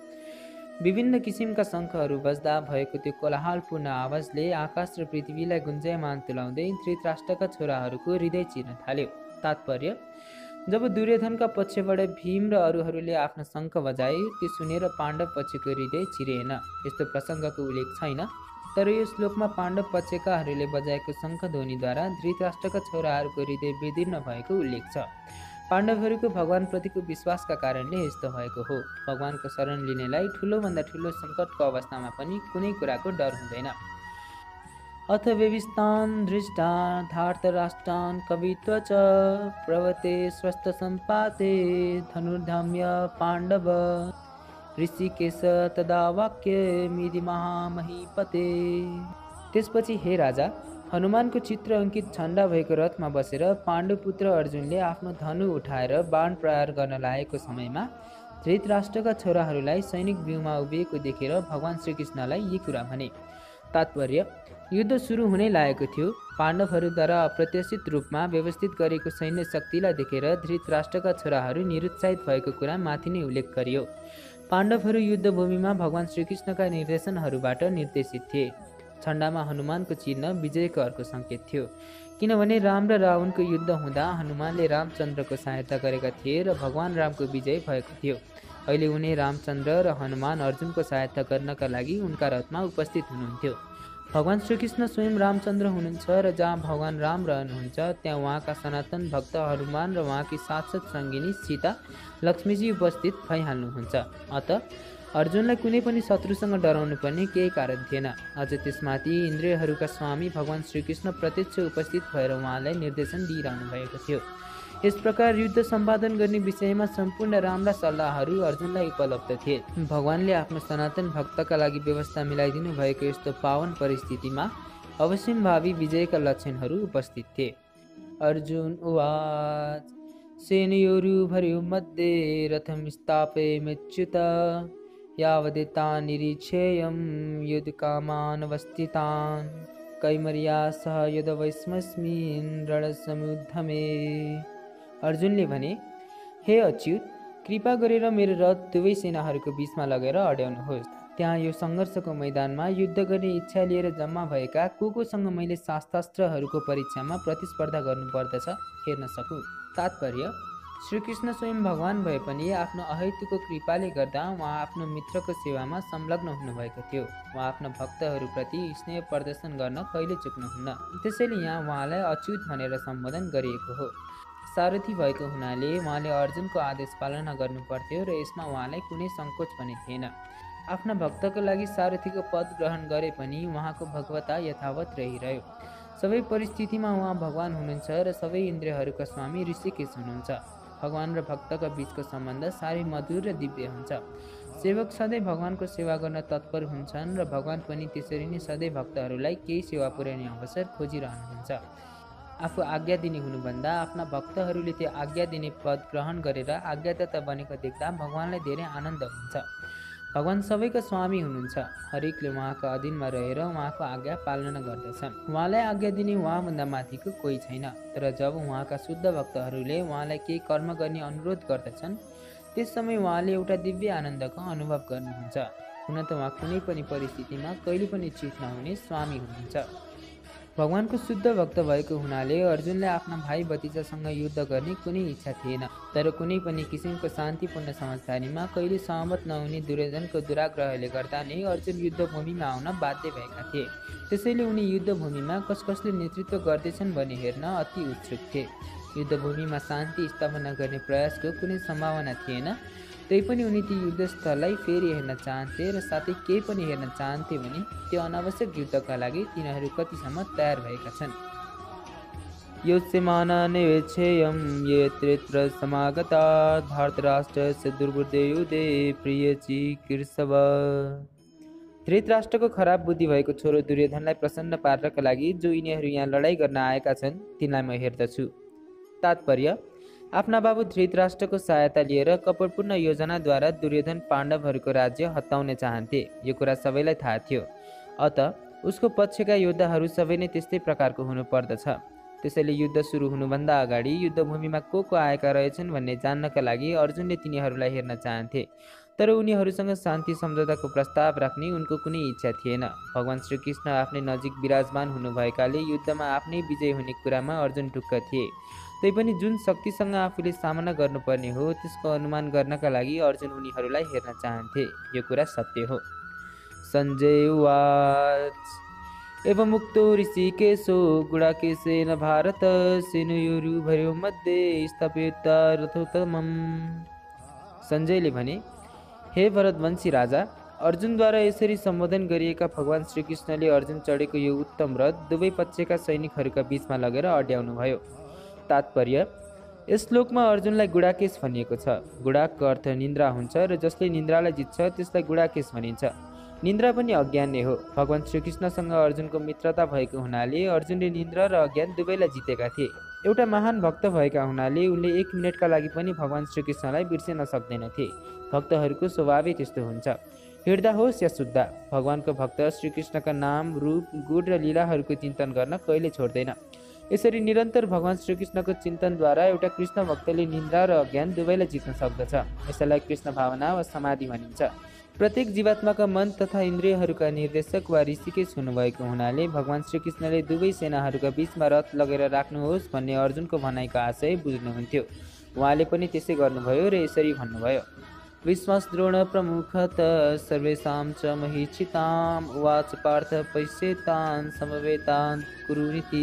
विभिन्न किसिमका शङ्खहरू बज्दा भएको त्यो कोलाहलपूर्ण आवाजले आकाश र पृथ्वीलाई गुन्जयमान तुल्याउँदै धृतराष्ट्रका छोराहरूको हृदय चिर्न थाल्यो। तात्पर्य जब दुर्योधनका पक्षबाट भीम र अरूहरूले आफ्ना शङ्ख बजाए त्यो सुनेर पाण्डव पक्षको हृदय चिरिएन। यस्तो प्रसङ्गको उल्लेख छैन, तर यो श्लोकमा पाण्डव पक्षकाहरूले बजाएको शङ्ख ध्वनिद्वारा धृतराष्ट्रका छोराहरूको हृदय विदीर्ण भएको उल्लेख छ। पाण्डवहरूको भगवानप्रतिको विश्वासका कारणले यस्तो भएको हो। भगवानको शरण लिनेलाई ठुलोभन्दा ठुलो सङ्कटको अवस्थामा पनि कुनै कुराको डर हुँदैन। अथ वेविस्तान् धृष्टान् धार्तराष्ट्रान् कवित्व च प्रवते स्वस्थ सम्पाते धनुर्धाम्य पाण्डव ऋषिकेश तदा वाक्यमिति महामहीपते। त्यसपछि हे राजा, हनुमानको चित्र अंकित झण्डा भएको रथमा बसेर पाण्डुपुत्र अर्जुनले आफ्नो धनु उठाएर बाण प्रहार गर्न लागेको समयमा धृतराष्ट्रका छोराहरूलाई सैनिक व्यूहमा उभिएको देखेर भगवान श्रीकृष्णलाई यी कुरा भने। तात्पर्य: युद्ध सुरु हुनै लागेको थियो। पाण्डवहरूद्वारा अप्रत्याशित रूपमा व्यवस्थित गरेको सैन्य शक्तिलाई देखेर धृतराष्ट्रका छोराहरू निरुत्साहित भएको कुरा माथि नै उल्लेख गरियो। पाण्डवहरू युद्धभूमिमा भगवान श्रीकृष्णका निर्देशनहरूबाट निर्देशित थिए। झण्डामा हनुमानको चिन्ह विजयको अर्को सङ्केत थियो, किनभने राम र रावणको युद्ध हुँदा हनुमानले रामचन्द्रको सहायता गरेका थिए र भगवान रामको विजय भएको थियो। अहिले उनी रामचन्द्र र हनुमान अर्जुनको सहायता गर्नका लागि उनका रथमा उपस्थित हुनुहुन्थ्यो। भगवान श्रीकृष्ण स्वयं रामचन्द्र हुनुहुन्छ र जहाँ भगवान राम रहनुहुन्छ त्यहाँ उहाँका सनातन भक्त हनुमान र उहाँकी साक्षात् सङ्गिनी सीता लक्ष्मीजी उपस्थित भइहाल्नुहुन्छ। अत अर्जुनलाई कुनै पनि शत्रुसँग डराउनु पर्ने केही कारण थिएन। अझ त्यसमाथि इन्द्रियहरूका स्वामी भगवान श्रीकृष्ण प्रत्यक्ष उपस्थित भएर उहाँलाई निर्देशन दिइरहनु भएको थियो। यस प्रकार युद्ध सम्पादन गर्ने विषयमा सम्पूर्ण राम्रा सल्लाहहरू अर्जुनलाई उपलब्ध थिए। भगवानले आफ्नो सनातन भक्तका लागि व्यवस्था मिलाइदिनु भएको यस्तो पावन परिस्थितिमा अवश्यम्भावी विजयका लक्षणहरू उपस्थित थिए। अर्जुन उवाच सेनयोरुभयोः मध्ये रथं स्थापयाम्यच्युत यावदेता निरीक्षेयं युद्धकामानवस्थितान् कैमर्या सह यदवैस्मस्मिन् रणसमुद्यमे। अर्जुनले भने, हे अच्युत, कृपा गरेर मेरो रथ दुवै सेनाहरूको बीचमा लगेर अड्याउनुहोस्। त्यहाँ यो सङ्घर्षको मैदानमा युद्ध गर्ने इच्छा लिएर जम्मा भएका कोसँग मैले शास्त्रास्त्रहरूको परीक्षामा प्रतिस्पर्धा गर्नुपर्दछ हेर्न सकूँ। तात्पर्य: श्रीकृष्ण स्वयं भगवान भए पनि आफ्नो अहेतुको कृपाले गर्दा उहाँ आफ्नो मित्रको सेवामा संलग्न हुनुभएको थियो। उहाँ आफ्नो भक्तहरूप्रति स्नेह प्रदर्शन गर्न कहिले चुक्नुहुन्न। त्यसैले यहाँ उहाँलाई अच्युत भनेर सम्बोधन गरिएको हो। सारथी भएको हुनाले उहाँले अर्जुनको आदेश पालना गर्नुपर्थ्यो र यसमा उहाँलाई कुनै सङ्कोच पनि थिएन। आफ्ना भक्तको लागि सारथीको पद ग्रहण गरे पनि उहाँको भगवता यथावत रहिरह्यो। सबै परिस्थितिमा उहाँ भगवान हुनुहुन्छ र सबै इन्द्रियहरूका स्वामी ऋषिकेश हुनुहुन्छ। भगवान र भक्तका बीचको सम्बन्ध साह्रै मधुर र दिव्य हुन्छ। सेवक सधैँ भगवानको सेवा गर्न तत्पर हुन्छन् र भगवान पनि त्यसरी नै सधैँ भक्तहरूलाई केही सेवा पुर्याउने अवसर खोजिरहनुहुन्छ। आफू आज्ञा दिने हुनुभन्दा आफ्ना भक्तहरूले त्यो आज्ञा दिने पद ग्रहण गरेर आज्ञादाता बनेको देख्दा भगवानलाई धेरै आनन्द हुन्छ। भगवान सबैका स्वामी हुनुहुन्छ। हरेकले उहाँको अधीनमा रहेर उहाँको आज्ञा पालना गर्दछन्। उहाँलाई आज्ञा दिने उहाँभन्दा माथिको कोही छैन। तर जब उहाँका शुद्ध भक्तहरूले उहाँलाई केही कर्म गर्ने अनुरोध गर्दछन् त्यस समय उहाँले एउटा दिव्य आनन्दको अनुभव गर्नुहुन्छ। हुन त उहाँ कुनै पनि परिस्थितिमा कहिले पनि चित नहुने स्वामी हुनुहुन्छ। भगवानको शुद्ध भक्त भएको हुनाले अर्जुनलाई आफ्ना भाइ भतिजासँग युद्ध गर्ने कुनै इच्छा थिएन। तर कुनै पनि किसिमको शान्तिपूर्ण समझदारीमा कहिले सहमत नहुने दुर्योधनको दुराग्रहले गर्दा नै अर्जुन युद्धभूमिमा आउन बाध्य भएका थिए। त्यसैले उनी युद्धभूमिमा कसले नेतृत्व गर्दैछन् भनी हेर्न अति उत्सुक थिए। युद्धभूमिमा शान्ति स्थापना गर्ने प्रयासको कुनै सम्भावना थिएन। तैपनि उनी ती युद्धस्थललाई फेरि हेर्न चाहन्थे र साथै केही पनि हेर्न चाहन्थे भने त्यो अनावश्यक युद्धका लागि तिनीहरू कतिसम्म तयार भएका छन्। योत्स्यमाननिवेक्षेयं ये त्रित्र समागता धार्तराष्ट्रस्य दुर्बुद्धे युधे प्रियचिकीर्षव। धृतराष्ट्रको खराब बुद्धि भएको छोरो दुर्योधनलाई प्रसन्न पार्नका लागि जो यिनीहरू यहाँ लडाईँ गर्न आएका छन् तिनलाई म हेर्दछु। तात्पर्य: आफ्ना बाबु धृतराष्ट्रको सहायता लिएर कपटपूर्ण योजनाद्वारा दुर्योधन पाण्डवहरूको राज्य हत्याउन चाहन्थे। यो कुरा सबैलाई थाहा थियो। अत उसको पक्षका योद्धाहरू सबै नै त्यस्तै प्रकारको हुनुपर्दछ। त्यसैले युद्ध सुरु हुनुभन्दा अगाडि युद्धभूमिमा को आएका रहेछन् भन्ने जान्नका लागि अर्जुनले तिनीहरूलाई हेर्न चाहन्थे। तर उनीहरूसँग शान्ति सम्झौताको प्रस्ताव राख्ने उनको कुनै इच्छा थिएन। भगवान श्रीकृष्ण आफ्नै नजिक विराजमान हुनुभएकाले युद्धमा आफ्नै विजय हुने कुरामा अर्जुन ढुक्क थिए। तैपनि जुन शक्तिसँग आफूले सामना गर्नुपर्ने हो त्यसको अनुमान गर्नका लागि अर्जुन उनीहरूलाई हेर्न चाहन्थे। यो कुरा सत्य हो। सञ्जय उवाच एवमुक्तो ऋषिकेशो गुडाकेशेन भारत सेनयोरुभयोः मध्ये स्थापयित्वा रथोत्तमम्। सञ्जयले भने, हे भरतवंशी राजा, अर्जुनद्वारा यसरी सम्बोधन गरिएका भगवान श्रीकृष्णले अर्जुन चढेको यो उत्तम रथ दुवै पक्षका सैनिकहरूका बीचमा लगेर अड्याउनुभयो। तात्पर्य: यस श्लोकमा अर्जुनलाई गुडाकेश भनिएको छ। गुडाको अर्थ निन्द्रा हुन्छ र जसले निन्द्रालाई जित्छ त्यसलाई गुडाकेश भनिन्छ। निन्द्रा पनि अज्ञान नै हो। भगवान श्रीकृष्णसँग अर्जुनको मित्रता भएको हुनाले अर्जुनले निन्द्रा र अज्ञान दुवैलाई जितेका थिए। एउटा महान भक्त भएका हुनाले उनले 1 मिनेटका लागि पनि भगवान श्रीकृष्णलाई बिर्सिन सक्दैनथे। भक्तहरूको स्वभावै त्यस्तो हुन्छ। हिँड्दा होस् या सुत्दा भगवानको भक्त श्रीकृष्णका नाम, रूप, गुण र लीलाहरूको चिन्तन गर्न कहिले छोड्दैन। यसरी निरन्तर भगवान श्रीकृष्णको चिन्तनद्वारा एउटा कृष्ण भक्तले निन्द्रा र अज्ञान दुवैलाई जित्न सक्दछ। यसैलाई कृष्ण भावना वा समाधि भनिन्छ। प्रत्येक जीवात्माका मन तथा इन्द्रियहरूका निर्देशक वा ऋषिकेश हुनुभएको हुनाले भगवान श्रीकृष्णले दुवै सेनाहरूका बीचमा रथ लगेर राख्नुहोस् भन्ने अर्जुनको भनाइको आशय बुझ्नुहुन्थ्यो। उहाँले पनि त्यसै गर्नुभयो र यसरी भन्नुभयो: विश्वासद्रोण प्रमुखत सर्वेषां च महीक्षिताम् उवाच पार्थ पश्येतान् समवेतान् कुरुनिति।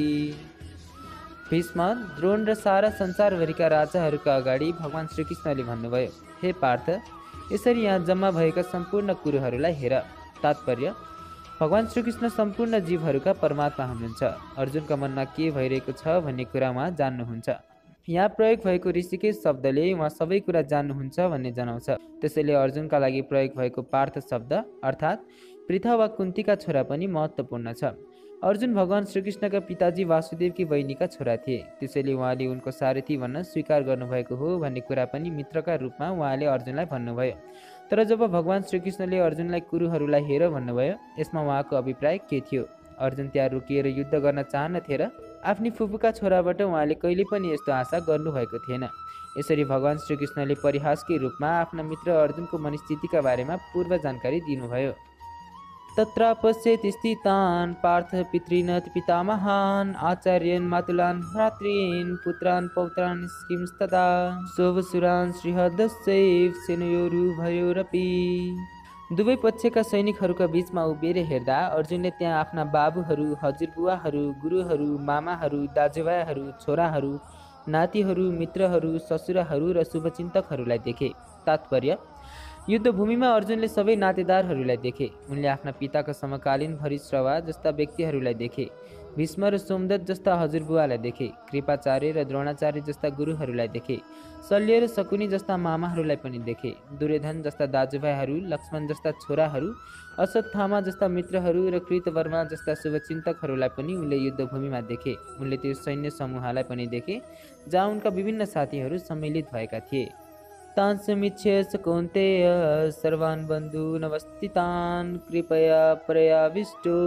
भीष्म, द्रोण र सारा संसारभरिका राजाहरूका अगाडि भगवान श्रीकृष्णले भन्नुभयो: हे पार्थ, यसरी यहाँ जम्मा भएका सम्पूर्ण कुरुहरूलाई हेर। तात्पर्य: भगवान श्रीकृष्ण सम्पूर्ण जीवहरूका परमात्मा हुनुहुन्छ। अर्जुनका मनमा के भइरहेको छ भन्ने कुरा उहाँ जान्नुहुन्छ। यहाँ प्रयोग भएको ऋषिकेश शब्दले उहाँ सबै कुरा जान्नुहुन्छ भन्ने जनाउँछ। त्यसैले अर्जुनका लागि प्रयोग भएको पार्थ शब्द अर्थात् पृथा वा कुन्तीका छोरा पनि महत्त्वपूर्ण छ। अर्जुन भगवान श्रीकृष्णका पिताजी वासुदेवकी बहिनीका छोरा थिए। त्यसैले उहाँले उनको सारथी भन्न स्वीकार गर्नुभएको हो भन्ने कुरा पनि मित्रका रूपमा उहाँले अर्जुनलाई भन्नुभयो। तर जब भगवान श्रीकृष्णले अर्जुनलाई कुरुहरूलाई हेर भन्नुभयो, यसमा उहाँको अभिप्राय के थियो? अर्जुन त्यहाँ रोकिएर युद्ध गर्न चाहन्थे र आफ्नी फुपूका छोराबाट उहाँले कहिले पनि यस्तो आशा गर्नुभएको थिएन। यसरी भगवान श्रीकृष्णले परिहासकै रूपमा आफ्ना मित्र अर्जुनको मनस्थितिका बारेमा पूर्व जानकारी दिनुभयो। तत्र पश्येत् स्थितान् पार्थ पितॄन् पितामहान् आचार्यान् मातुलान् भ्रातॄन् पुत्रान् पौत्रान् किंस्तथा सोवसुरान् श्रीहदस्यैव सेनयोरुभयोरपि। दुवै पक्षका सैनिकहरूका बीचमा उभिएर हेर्दा अर्जुनले त्यहाँ आफ्ना बाबुहरू, हजुरबुवाहरू, गुरुहरू, मामाहरू, दाजुभाइहरू, छोराहरू, नातिहरू, मित्रहरू, ससुराहरू र शुभचिन्तकहरूलाई देखे। तात्पर्य: युद्धभूमिमा अर्जुनले सबै नातेदारहरूलाई देखे। उनले आफ्ना पिताका समकालीन भरिश्रवा जस्ता व्यक्तिहरूलाई देखे। भीष्म र सोमदत्त जस्ता हजुरबुवालाई देखे। कृपाचार्य र द्रोणाचार्य जस्ता गुरुहरूलाई देखे। शल्य र शकुनी जस्ता मामाहरूलाई पनि देखे। दुर्योधन जस्ता दाजुभाइहरू, लक्ष्मण जस्ता छोराहरू, अश्वत्थामा जस्ता मित्रहरू र कृतवर्मा जस्ता शुभचिन्तकहरूलाई पनि उनले युद्धभूमिमा देखे। उनले त्यो सैन्य समूहलाई पनि देखे जहाँ उनका विभिन्न साथीहरू सम्मिलित भएका थिए। तान् समीक्ष्य स कौन्तेय सर्वान् बन्धून् अवस्थितान् कृपया परयाविष्टो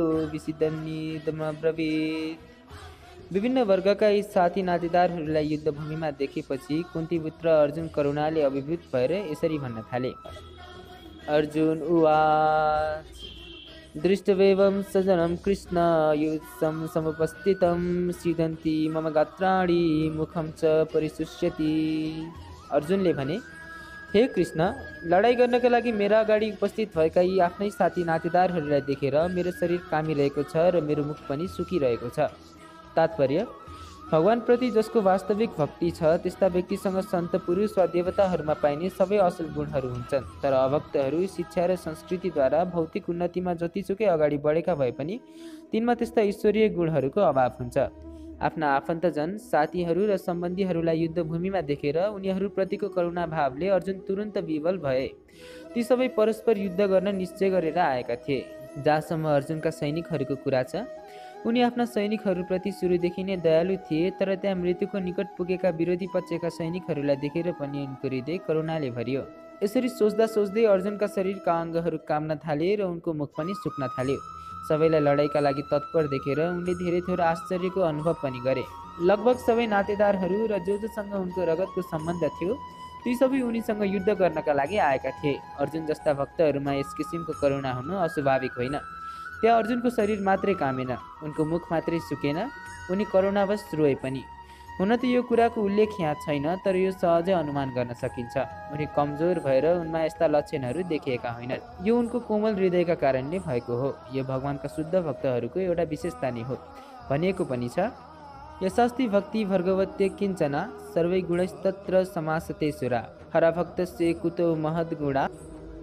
विसिदन्निदमब्रवीत्। विभिन्न वर्गका यी साथी नातेदारहरूलाई युद्धभूमिमा देखेपछि कुन्तीपुत्र अर्जुन करुणाले अभिभूत भएर यसरी भन्न थाले: अर्जुन उवाच दृष्टवेवं सजनं कृष्ण युत्सं समुपस्थितं सीदन्ति मम गात्राणि मुखं च परिशुष्यति। अर्जुनले भने, हे कृष्ण, लडाइँ गर्नका लागि मेरा अगाडि उपस्थित भएका यी आफ्नै साथी नातेदारहरूलाई देखेर मेरो शरीर कामिरहेको छ र मेरो मुख पनि सुकिरहेको छ। तात्पर्य: भगवानप्रति जसको वास्तविक भक्ति छ त्यस्ता व्यक्तिसँग सन्त पुरुष वा देवताहरूमा पाइने सबै असल गुणहरू हुन्छन्। तर अभक्तहरू शिक्षा र संस्कृतिद्वारा भौतिक उन्नतिमा जतिसुकै अगाडि बढेका भए पनि तिनमा त्यस्ता ईश्वरीय गुणहरूको अभाव हुन्छ। आफ्ना आफन्तजन, साथीहरू र सम्बन्धीहरूलाई युद्धभूमिमा देखेर उनीहरूप्रतिको करुणा भावले अर्जुन तुरुन्त विवल भए। ती सबै परस्पर युद्ध गर्न निश्चय गरेर आएका थिए। जहाँसम्म अर्जुनका सैनिकहरूको कुरा छ, उनी आफ्ना सैनिकहरूप्रति सुरुदेखि नै दयालु थिए। तर त्यहाँ मृत्युको निकट पुगेका विरोधी पक्षका सैनिकहरूलाई देखेर पनि उनको हृदय करुणाले भरियो। यसरी सोच्दा सोच्दै अर्जुनका शरीरका अङ्गहरू काम्न थाले र उनको मुख पनि सुक्न थाल्यो। सबैलाई लडाइँका लागि तत्पर देखेर उनले धेरै थोर आश्चर्यको अनुभव पनि गरे। लगभग सबै नातेदारहरू र जोसँग उनको रगतको सम्बन्ध थियो ती सबै उनीसँग युद्ध गर्नका लागि आएका थिए। अर्जुन जस्ता भक्तहरूमा यस किसिमको करुणा हुनु अस्वाभाविक होइन। त्यहाँ अर्जुनको शरीर मात्रै कामेन, उनको मुख मात्रै सुकेन, उनी करुणावश रोए पनि। हुन त यो कुराको उल्लेख यहाँ छैन, तर यो सहजै अनुमान गर्न सकिन्छ। उनी कमजोर भएर उनमा यस्ता लक्षणहरू देखिएका होइनन्। यो उनको कोमल हृदयका कारणले भएको हो। यो भगवानका शुद्ध भक्तहरूको एउटा विशेषता नै हो। भनिएको पनि छ, यशास्ति भक्ति भर्गवत्य किञ्चन सर्वै गुणस्तत्र समासते सुरा हरभक्तस्य कुतो महद्गुणा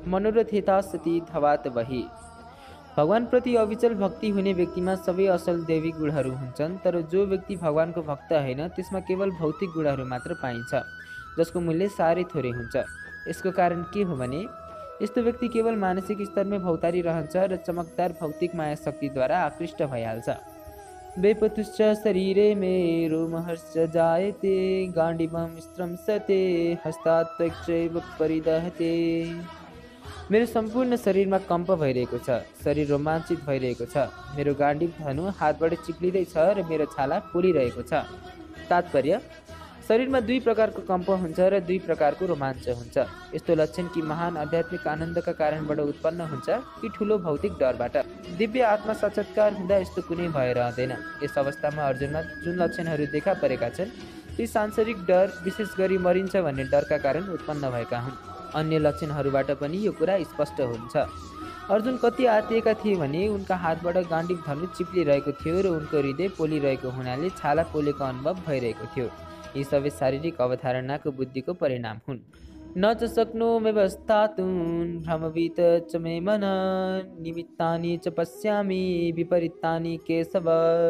मनोरथ हेता सती धवात बही। भगवानप्रति अविचल भक्ति हुने व्यक्तिमा सबै असल दैवी गुणहरू हुन्छन्, तर जो व्यक्ति भगवानको भक्त होइन त्यसमा केवल भौतिक गुणहरू मात्र पाइन्छ, जसको मूल्य साह्रै थोरै हुन्छ। यसको कारण के हो भने यस्तो व्यक्ति केवल मानसिक स्तरमै भौतारी रहन्छ र चमकदार भौतिक माया शक्तिद्वारा आकृष्ट भइहाल्छ। बेपतुश्च शरीरे मे रोमहर्ष जायते गाण्डीवं स्त्रंसते हस्तात् त्वक्चैव परिदहते। मेरो सम्पूर्ण शरीरमा कम्प भइरहेको छ, शरीर रोमाञ्चित भइरहेको छ, मेरो गाण्डीव धनु हातबाट चिप्लिँदैछ र मेरो छाला पोलिरहेको छ। तात्पर्य, शरीरमा दुई प्रकारको कम्प हुन्छ र दुई प्रकारको रोमाञ्च हुन्छ। यस्तो लक्षण कि महान आध्यात्मिक आनन्दका कारणबाट उत्पन्न हुन्छ कि ठुलो भौतिक डरबाट। दिव्य आत्मा साक्षात्कार हुँदा यस्तो कुनै भय रहँदैन। यस अवस्थामा अर्जुनमा जुन लक्षणहरू देखा परेका छन् ती सांसारिक डर, विशेष गरी मरिन्छ भन्ने डरका कारण उत्पन्न भएका हुन्। अन्य लक्षणहरूबाट पनि यो कुरा स्पष्ट हुन्छ। अर्जुन कति आत्तिएका थिए भने उनका हातबाट गाण्डीव धनु चिप्लिरहेको थियो र उनको हृदय पोलिरहेको हुनाले छाला पोलेको अनुभव भइरहेको थियो। यी सबै शारीरिक अवधारणाको बुद्धिको परिणाम हुन्। न च शक्नोम्यव स्थातुं भ्रमवित च मे मन निमित्तानि च पश्यामि विपरीतानि केशव।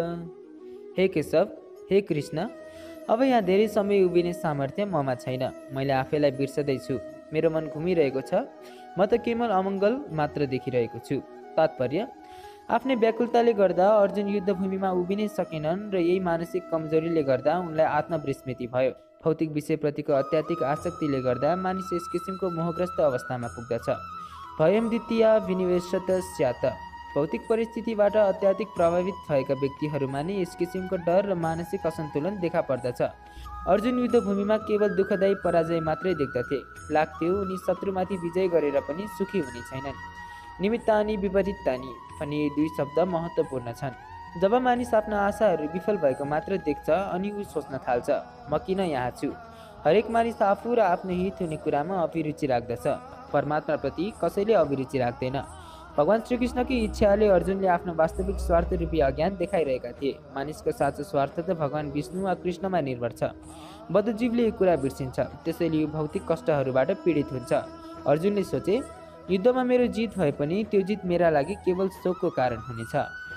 हे केशव, हे कृष्ण, अब यहाँ धेरै समय उभिने सामर्थ्य ममा छैन। मैले आफैलाई बिर्सदैछु, मेरो मन घुमिरहेको छ, म त केवल अमङ्गल मात्र देखिरहेको छु। तात्पर्य, आफ्नै व्याकुलताले गर्दा अर्जुन युद्धभूमिमा उभिनै सकेनन् र यही मानसिक कमजोरीले गर्दा उनलाई आत्मविस्मृति भयो। भौतिक विषयप्रतिको अत्याधिक आसक्तिले गर्दा मानिस यस किसिमको मोहग्रस्त अवस्थामा पुग्दछ। भयं द्वितीया विनिवेशत स्यात्। भौतिक परिस्थितिबाट अत्याधिक प्रभावित भएका व्यक्तिहरूमा नै यस किसिमको डर र मानसिक असन्तुलन देखा पर्दछ। अर्जुन युद्धभूमिमा केवल दुःखदायी पराजय मात्रै देख्दथे। लाग्थ्यो उनी शत्रुमाथि विजय गरेर पनि सुखी हुने छैनन्। निमित्तानि विपरीतानि भन्ने दुई शब्द महत्त्वपूर्ण छन्। जब मानिस आफ्ना आशाहरू विफल भएको मात्र देख्छ अनि ऊ सोच्न थाल्छ, म किन यहाँ छु। हरेक मानिस आफू र आफ्नो हित हुने कुरामा अभिरुचि राख्दछ, परमात्माप्रति कसैले अभिरुचि राख्दैन। भगवान श्रीकृष्णकी इच्छाले अर्जुनले आफ्नो वास्तविक स्वार्थ रूपी अज्ञान देखाइरहेका थिए। मानिसको साँचो स्वार्थ त भगवान विष्णु वा कृष्णमा निर्भर छ। बद्धजीवले यो कुरा बिर्सिन्छ, त्यसैले यो भौतिक कष्टहरूबाट पीडित हुन्छ। अर्जुनले सोचे, युद्धमा मेरो जित भए पनि त्यो जित मेरा लागि केवल शोकको कारण हुनेछ।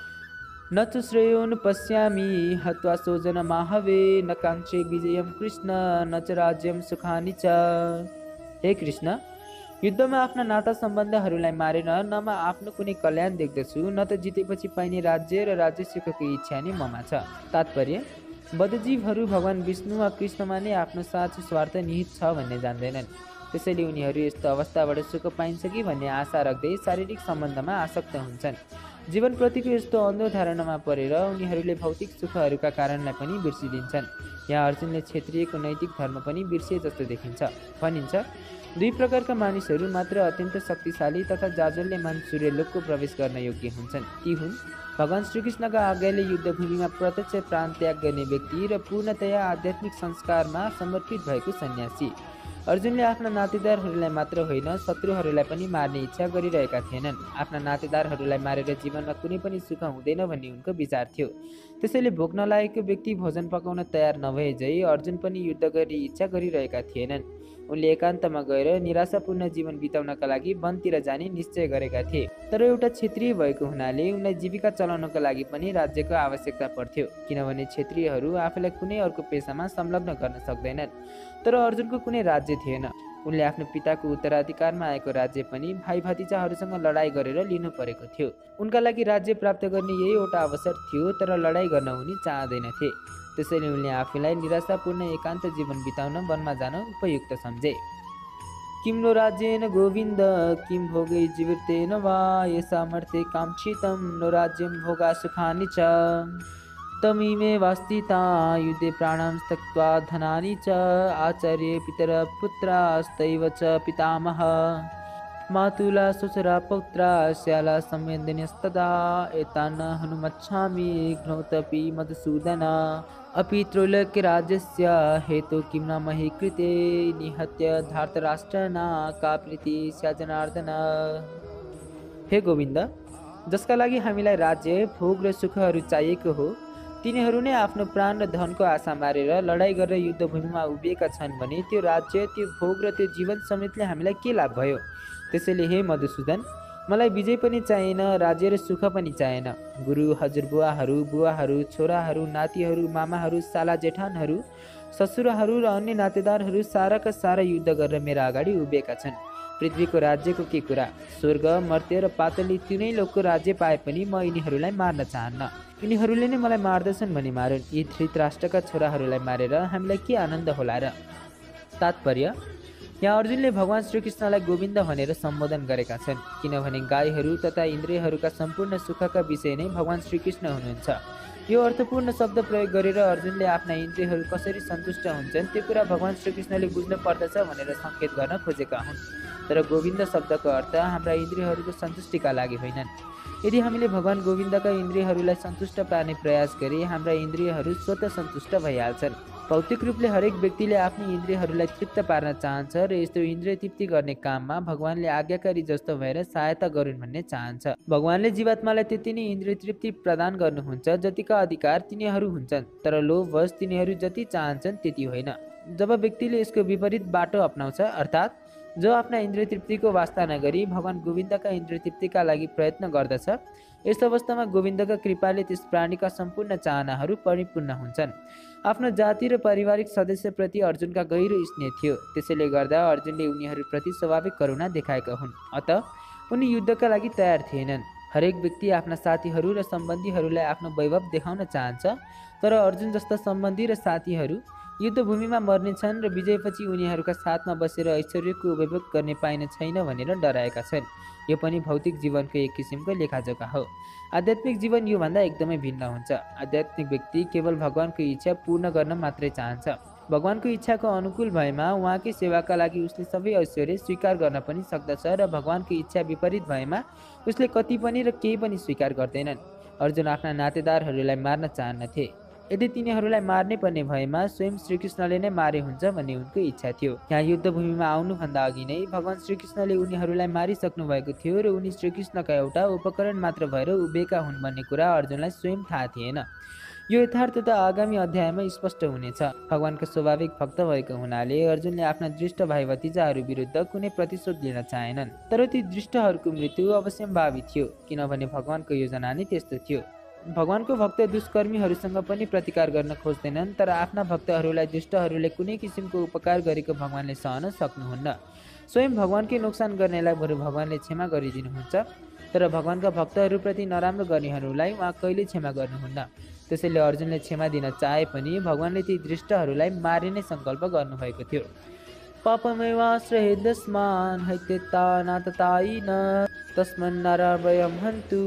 न च श्रेयोन पश्यामि हत्वा सोजन माहवे न काङ्क्षे विजयम कृष्ण न च राज्यम सुखानि च। हे कृष्ण, युद्धमा आफ्ना नाता सम्बन्धहरूलाई मारेर न म आफ्नो कुनै कल्याण देख्दछु, न त जितेपछि पाइने राज्य र राज्य सुखको इच्छा नै ममा छ। तात्पर्य, बद्धजीवहरू भगवान विष्णु वा कृष्णमा नै आफ्नो साँचो स्वार्थ निहित छ भन्ने जान्दैनन्। त्यसैले उनीहरू यस्तो अवस्थाबाट सुख पाइन्छ कि भन्ने आशा राख्दै शारीरिक सम्बन्धमा आसक्त हुन्छन्। जीवनप्रतिको यस्तो अन्धो धारणामा परेर उनीहरूले भौतिक सुखहरूका कारणलाई पनि बिर्सिदिन्छन्। यहाँ अर्जुनले क्षेत्रीयको नैतिक धर्म पनि बिर्सिए जस्तो देखिन्छ। भनिन्छ, दुई प्रकारका मानिसहरू मात्र अत्यन्त शक्तिशाली तथा जाजल्यमान सूर्यलोकको प्रवेश गर्न योग्य हुन्छन्। ती हुन् भगवान श्रीकृष्णका आज्ञाले युद्धभूमिमा प्रत्यक्ष प्राण त्याग गर्ने व्यक्ति र पूर्णतया आध्यात्मिक संस्कारमा समर्पित भएको सन्यासी। अर्जुनले आफ्ना नातेदारहरूलाई मात्र होइन शत्रुहरूलाई पनि मार्ने इच्छा गरिरहेका थिएनन्। आफ्ना नातेदारहरूलाई मारेर जीवनमा कुनै पनि सुख हुँदैन भन्ने उनको विचार थियो। त्यसैले भोक नलागेको व्यक्ति भोजन पकाउन तयार नभए झै अर्जुन पनि युद्ध गर्ने इच्छा गरिरहेका थिएनन्। उनले एकान्तमा गएर निराशापूर्ण जीवन बिताउनका लागि वनतिर जाने निश्चय गरेका थिए। तर एउटा क्षेत्रीय भएको हुनाले उनलाई जीविका चलाउनका लागि पनि राज्यको आवश्यकता पर्थ्यो, किनभने क्षेत्रीयहरू आफूलाई कुनै अर्को पेसामा संलग्न गर्न सक्दैनन्। तर अर्जुनको कुनै राज्य थिएन। उनले आफ्नो पिताको उत्तराधिकारमा आएको राज्य पनि भाइ भतिजाहरूसँग लडाइँ गरेर लिनु परेको थियो। उनका लागि राज्य प्राप्त गर्ने यही एउटा अवसर थियो, तर लडाइँ गर्न उनी चाहँदैनथे। त्यसैले उनले आफूलाई निराशापूर्ण एकान्त जीवन बिताउन वनमा जान उपयुक्त सम्झे। किम नो राज्येन गोविन्द किम भोगै जीवितेन वा ये सामर्थ्ये काङ्क्षितं नो राज्यं भोगा सुखानि च। तमिमे वास्तिता युद्धे प्राणां त्यक्त्वा धनानि च आचार्ये पितर पुत्रास्तैव च पितामह मातुला सुसरा पौत्रा श्याला संवेदनस्तदा एतान् हनुमच्छामि घ्नोतपि मधुसूदन अपि त्रैलोक्यराज्यस्य हेतु किं न मही कृते निहत्य धार्तराष्ट्रना का प्रीति स्या जनार्दन। हे गोविन्द, जसका लागि हामीलाई राज्य, भोग र सुखहरू चाहिएको हो, तिनीहरू नै आफ्नो प्राण र धनको आशा मारेर लडाइँ गरेर युद्धभूमिमा उभिएका छन् भने त्यो राज्य, त्यो भोग र त्यो जीवन समेतले हामीलाई के लाभ भयो? त्यसैले हे मधुसूदन, मलाई विजय पनि चाहिएन, राज्य र सुख पनि चाहिएन। गुरु, हजुरबुवाहरू, बुवाहरू, छोराहरू, नातिहरू, मामाहरू, साला जेठानहरू, ससुराहरू र अन्य नातेदारहरू साराका सारा युद्ध गरेर मेरा अगाडि उभिएका छन्। पृथ्वीको राज्यको के कुरा? स्वर्ग, मर्त्य र पातली तिनै लोकको राज्य पाए पनि म यिनीहरूलाई मार्न चाहन्न। यिनीहरूले नै मलाई मार्दछन् भने मारुन्। यी धृतराष्ट्रका छोराहरूलाई मारेर हामीलाई के आनन्द होला र? तात्पर्य: यहाँ अर्जुनले भगवान श्रीकृष्णलाई गोविन्द भनेर सम्बोधन गरेका छन्, किनभने गाईहरू तथा इन्द्रियहरूका सम्पूर्ण सुखका विषय नै भगवान श्रीकृष्ण हुनुहुन्छ। यो अर्थपूर्ण शब्द प्रयोग गरेर अर्जुनले आफ्ना इन्द्रियहरू कसरी सन्तुष्ट हुन्छन् त्यो कुरा भगवान श्रीकृष्णले बुझ्नु पर्दछ भनेर सङ्केत गर्न खोजेका हुन्। तर गोविन्द शब्दको अर्थ हाम्रा इन्द्रियहरूको सन्तुष्टिका लागि होइनन्। यदि हामीले भगवान गोविन्दका इन्द्रियहरूलाई सन्तुष्ट पार्ने प्रयास गरे हाम्रा इन्द्रियहरू स्वतः सन्तुष्ट भइहाल्छन्। भौतिक रूपले हरेक व्यक्तिले आफ्नी इन्द्रियहरूलाई तृप्त पार्न चाहन्छ र यस्तो इन्द्रिय तृप्ति गर्ने काममा भगवानले आज्ञाकारी जस्तो भएर सहायता गरून् भन्ने चाहन्छ। भगवानले जीवात्मालाई त्यति नै इन्द्रिय तृप्ति प्रदान गर्नुहुन्छ जतिका अधिकार तिनीहरू हुन्छन्, तर लोभवश तिनीहरू जति चाहन्छन् त्यति होइन। जब व्यक्तिले यसको विपरीत बाटो अपनाउँछ, अर्थात् जो आफ्ना इन्द्रिय तृप्तिको वास्ता नगरी भगवान गोविन्दका इन्द्रिय तृप्तिका लागि प्रयत्न गर्दछ, यस अवस्थामा गोविन्दका कृपाले त्यस प्राणीका सम्पूर्ण चाहनाहरू परिपूर्ण हुन्छन्। आफ्नो जाति र पारिवारिक सदस्यप्रति अर्जुनका गहिरो स्नेह थियो, त्यसैले गर्दा अर्जुनले उनीहरूप्रति स्वाभाविक करुणा देखाएका हुन्। अत उनी युद्धका लागि तयार थिएनन्। हरेक व्यक्ति आफ्ना साथीहरू र सम्बन्धीहरूलाई आफ्नो वैभव देखाउन चाहन्छ, तर अर्जुन जस्ता सम्बन्धी र साथीहरू युद्धभूमिमा मर्नेछन् र विजयपछि उनीहरूका साथमा बसेर ऐश्वर्यको उपभोग गर्ने पाइन छैन भनेर डराएका छन्। यो पनि भौतिक जीवनको एक किसिमको लेखाजोखा हो। आध्यात्मिक जीवन योभन्दा एकदमै भिन्न हुन्छ। आध्यात्मिक व्यक्ति केवल भगवानको इच्छा पूर्ण गर्न मात्रै चाहन्छ। भगवानको इच्छाको अनुकूल भएमा उहाँकै सेवाका लागि उसले सबै ऐश्वर्य स्वीकार गर्न पनि सक्दछ र भगवानको इच्छा विपरीत भएमा उसले कति पनि र केही पनि स्वीकार गर्दैनन्। अर्जुन आफ्ना नातेदारहरूलाई मार्न चाहन्नथे। यदि तिनीहरूलाई मार्नै पर्ने भएमा स्वयं श्रीकृष्णले नै मारे हुन्छ भन्ने उनको इच्छा थियो। यहाँ युद्धभूमिमा आउनुभन्दा अघि नै भगवान श्रीकृष्णले उनीहरूलाई मारिसक्नु भएको थियो र उनी श्रीकृष्णका एउटा उपकरण मात्र भएर उभिएका हुन् भन्ने कुरा अर्जुनलाई स्वयं थाहा थिएन। यो यथार्थता आगामी अध्यायमा स्पष्ट हुनेछ। भगवानका स्वाभाविक भक्त भएको हुनाले अर्जुनले आफ्ना दृष्ट भाइ भतिजाहरू विरुद्ध कुनै प्रतिशोध लिन चाहेनन्, तर ती दृष्टहरूको मृत्यु अवश्यम्भावी थियो, किनभने भगवानको योजना नै त्यस्तो थियो। भगवानको भक्त दुष्कर्मीहरूसँग पनि प्रतिकार गर्न खोज्दैनन्, तर आफ्ना भक्तहरूलाई दुष्टहरूले कुनै किसिमको उपकार गरेको भगवानले सहन सक्नुहुन्न। स्वयं भगवानकै नोक्सान गर्नेलाई बरु भगवानले क्षमा गरिदिनुहुन्छ, तर भगवानका भक्तहरूप्रति नराम्रो गर्नेहरूलाई उहाँ कहिले क्षमा गर्नुहुन्न। त्यसैले अर्जुनले क्षमा दिन चाहे पनि भगवानले ती दृष्टहरूलाई मारिने सङ्कल्प गर्नुभएको थियो। पापमेवाश्रयेदस्मान् हैत्येतानाततायिन तस्मन्नाराभयं हन्तु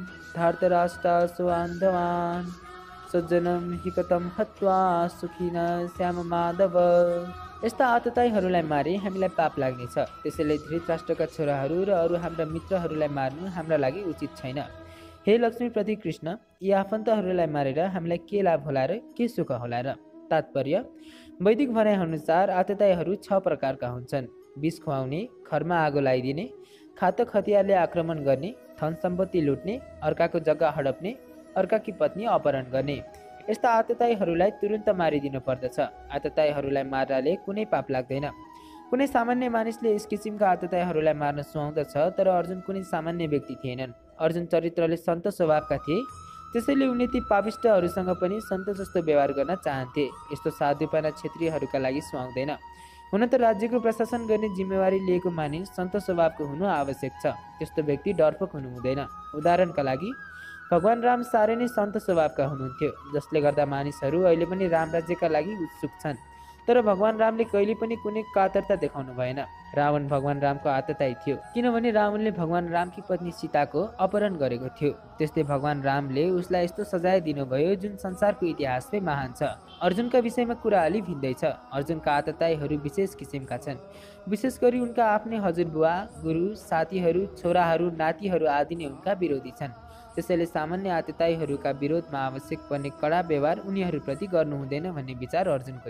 धार्तराष्ट्रास्वान्धवान् सज्जनं हि कथं हत्वा सुखिन श्याम माधव। यस्ता आततायीहरूलाई मारे हामीलाई पाप लाग्नेछ, त्यसैले धृतराष्ट्रका छोराहरू र अरू हाम्रा मित्रहरूलाई मार्नु हाम्रा लागि उचित छैन। हे लक्ष्मीप्रति कृष्ण, यी आफन्तहरूलाई मारेर हामीलाई के लाभ होला र के सुख होला र? तात्पर्य: वैदिक भनाइअनुसार आततायीहरू 6 प्रकारका हुन्छन्: विष खुवाउने, घरमा आगो लगाइदिने, घातक हतियारले आक्रमण गर्ने, धन सम्पत्ति लुट्ने, अर्काको जग्गा हडप्ने, अर्काकी पत्नी अपहरण गर्ने। यस्ता आततायीहरूलाई तुरुन्त मारिदिनु पर्दछ। आततायीहरूलाई मार्नाले कुनै पाप लाग्दैन। कुनै सामान्य मानिसले यस किसिमका आततायीहरूलाई मार्न सुहाउँदछ, तर अर्जुन कुनै सामान्य व्यक्ति थिएनन्। अर्जुन चरित्रले सन्त स्वभावका थिए, त्यसैले उनले ती पापिष्टहरूसँग पनि सन्त जस्तो व्यवहार गर्न चाहन्थे। यस्तो साधुपना क्षत्रियहरूका लागि सुहाउँदैन। हुन त राज्यको प्रशासन गर्ने जिम्मेवारी लिएको मानिस सन्त स्वभावको हुनु आवश्यक छ। त्यस्तो व्यक्ति डरपोक हुनु हुँदैन। उदाहरणका लागि भगवान राम साह्रै नै सन्त स्वभावका हुनुहुन्थ्यो, जसले गर्दा मानिसहरू अहिले पनि राम राज्यका लागि उत्सुक छन्। तर भगवान रामले कहिले पनि कुनै कातरता देखाउनु भएन। रावण भगवान रामको आततायी थियो, किनभने रावणले भगवान रामकी पत्नी सीताको अपहरण गरेको थियो। त्यस्तै भगवान रामले उसलाई यस्तो सजाय दिनुभयो जुन संसारको इतिहासमै महान छ। अर्जुनका विषयमा कुरा अलि भिन्दै छ। अर्जुनका आततायीहरू विशेष किसिमका छन्। विशेष गरी उनका आफ्नै हजुरबुवा, गुरु, साथीहरू, छोराहरू, नातिहरू आदि नै उनका विरोधी छन्। त्यसैले सामान्य आततायीहरूका विरोधमा आवश्यक पर्ने कडा व्यवहार उनीहरूप्रति गर्नु हुँदैन भन्ने विचार अर्जुनको थियो।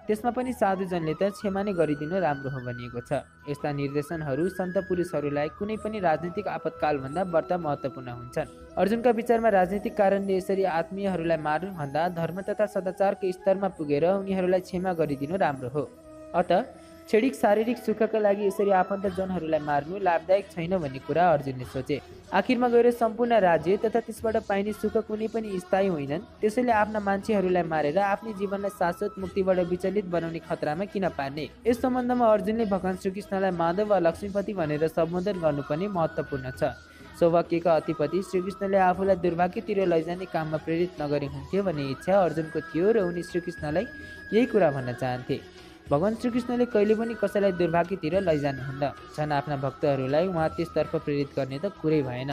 त्यसमा पनि साधुजनले त क्षमा नै गरिदिनु राम्रो हो भनिएको छ। यस्ता निर्देशनहरू सन्त पुरुषहरूलाई कुनै पनि राजनीतिक आपतकालभन्दा बढ्ता महत्त्वपूर्ण हुन्छन्। अर्जुनका विचारमा राजनीतिक कारणले यसरी आत्मीयहरूलाई मार्नुभन्दा धर्म तथा सदाचारको स्तरमा पुगेर उनीहरूलाई क्षमा गरिदिनु राम्रो हो। अत क्षणिक शारीरिक सुखका लागि यसरी आफन्तजनहरूलाई मार्नु लाभदायक छैन भन्ने कुरा अर्जुनले सोचे। आखिरमा गएर सम्पूर्ण राज्य तथा त्यसबाट पाइने सुख कुनै पनि स्थायी होइनन्, त्यसैले आफ्ना मान्छेहरूलाई मारेर आफ्नै जीवनलाई शाश्वत मुक्तिबाट विचलित बनाउने खतरामा किन पार्ने। यस सम्बन्धमा अर्जुनले भगवान श्रीकृष्णलाई माधव वा लक्ष्मीपति भनेर सम्बोधन गर्नुपर्ने महत्त्वपूर्ण छ। सौभाग्यका अधिपति श्रीकृष्णले आफूलाई दुर्भाग्यतिर लैजाने काममा प्रेरित नगरे हुन्थ्यो भन्ने इच्छा अर्जुनको थियो र उनी श्रीकृष्णलाई यही कुरा भन्न चाहन्थे। भगवान श्रीकृष्णले कहिले पनि कसैलाई दुर्भाग्यतिर लैजानुहुन्न, झन् आफ्ना भक्तहरूलाई उहाँ त्यसतर्फ प्रेरित गर्ने त कुरै भएन।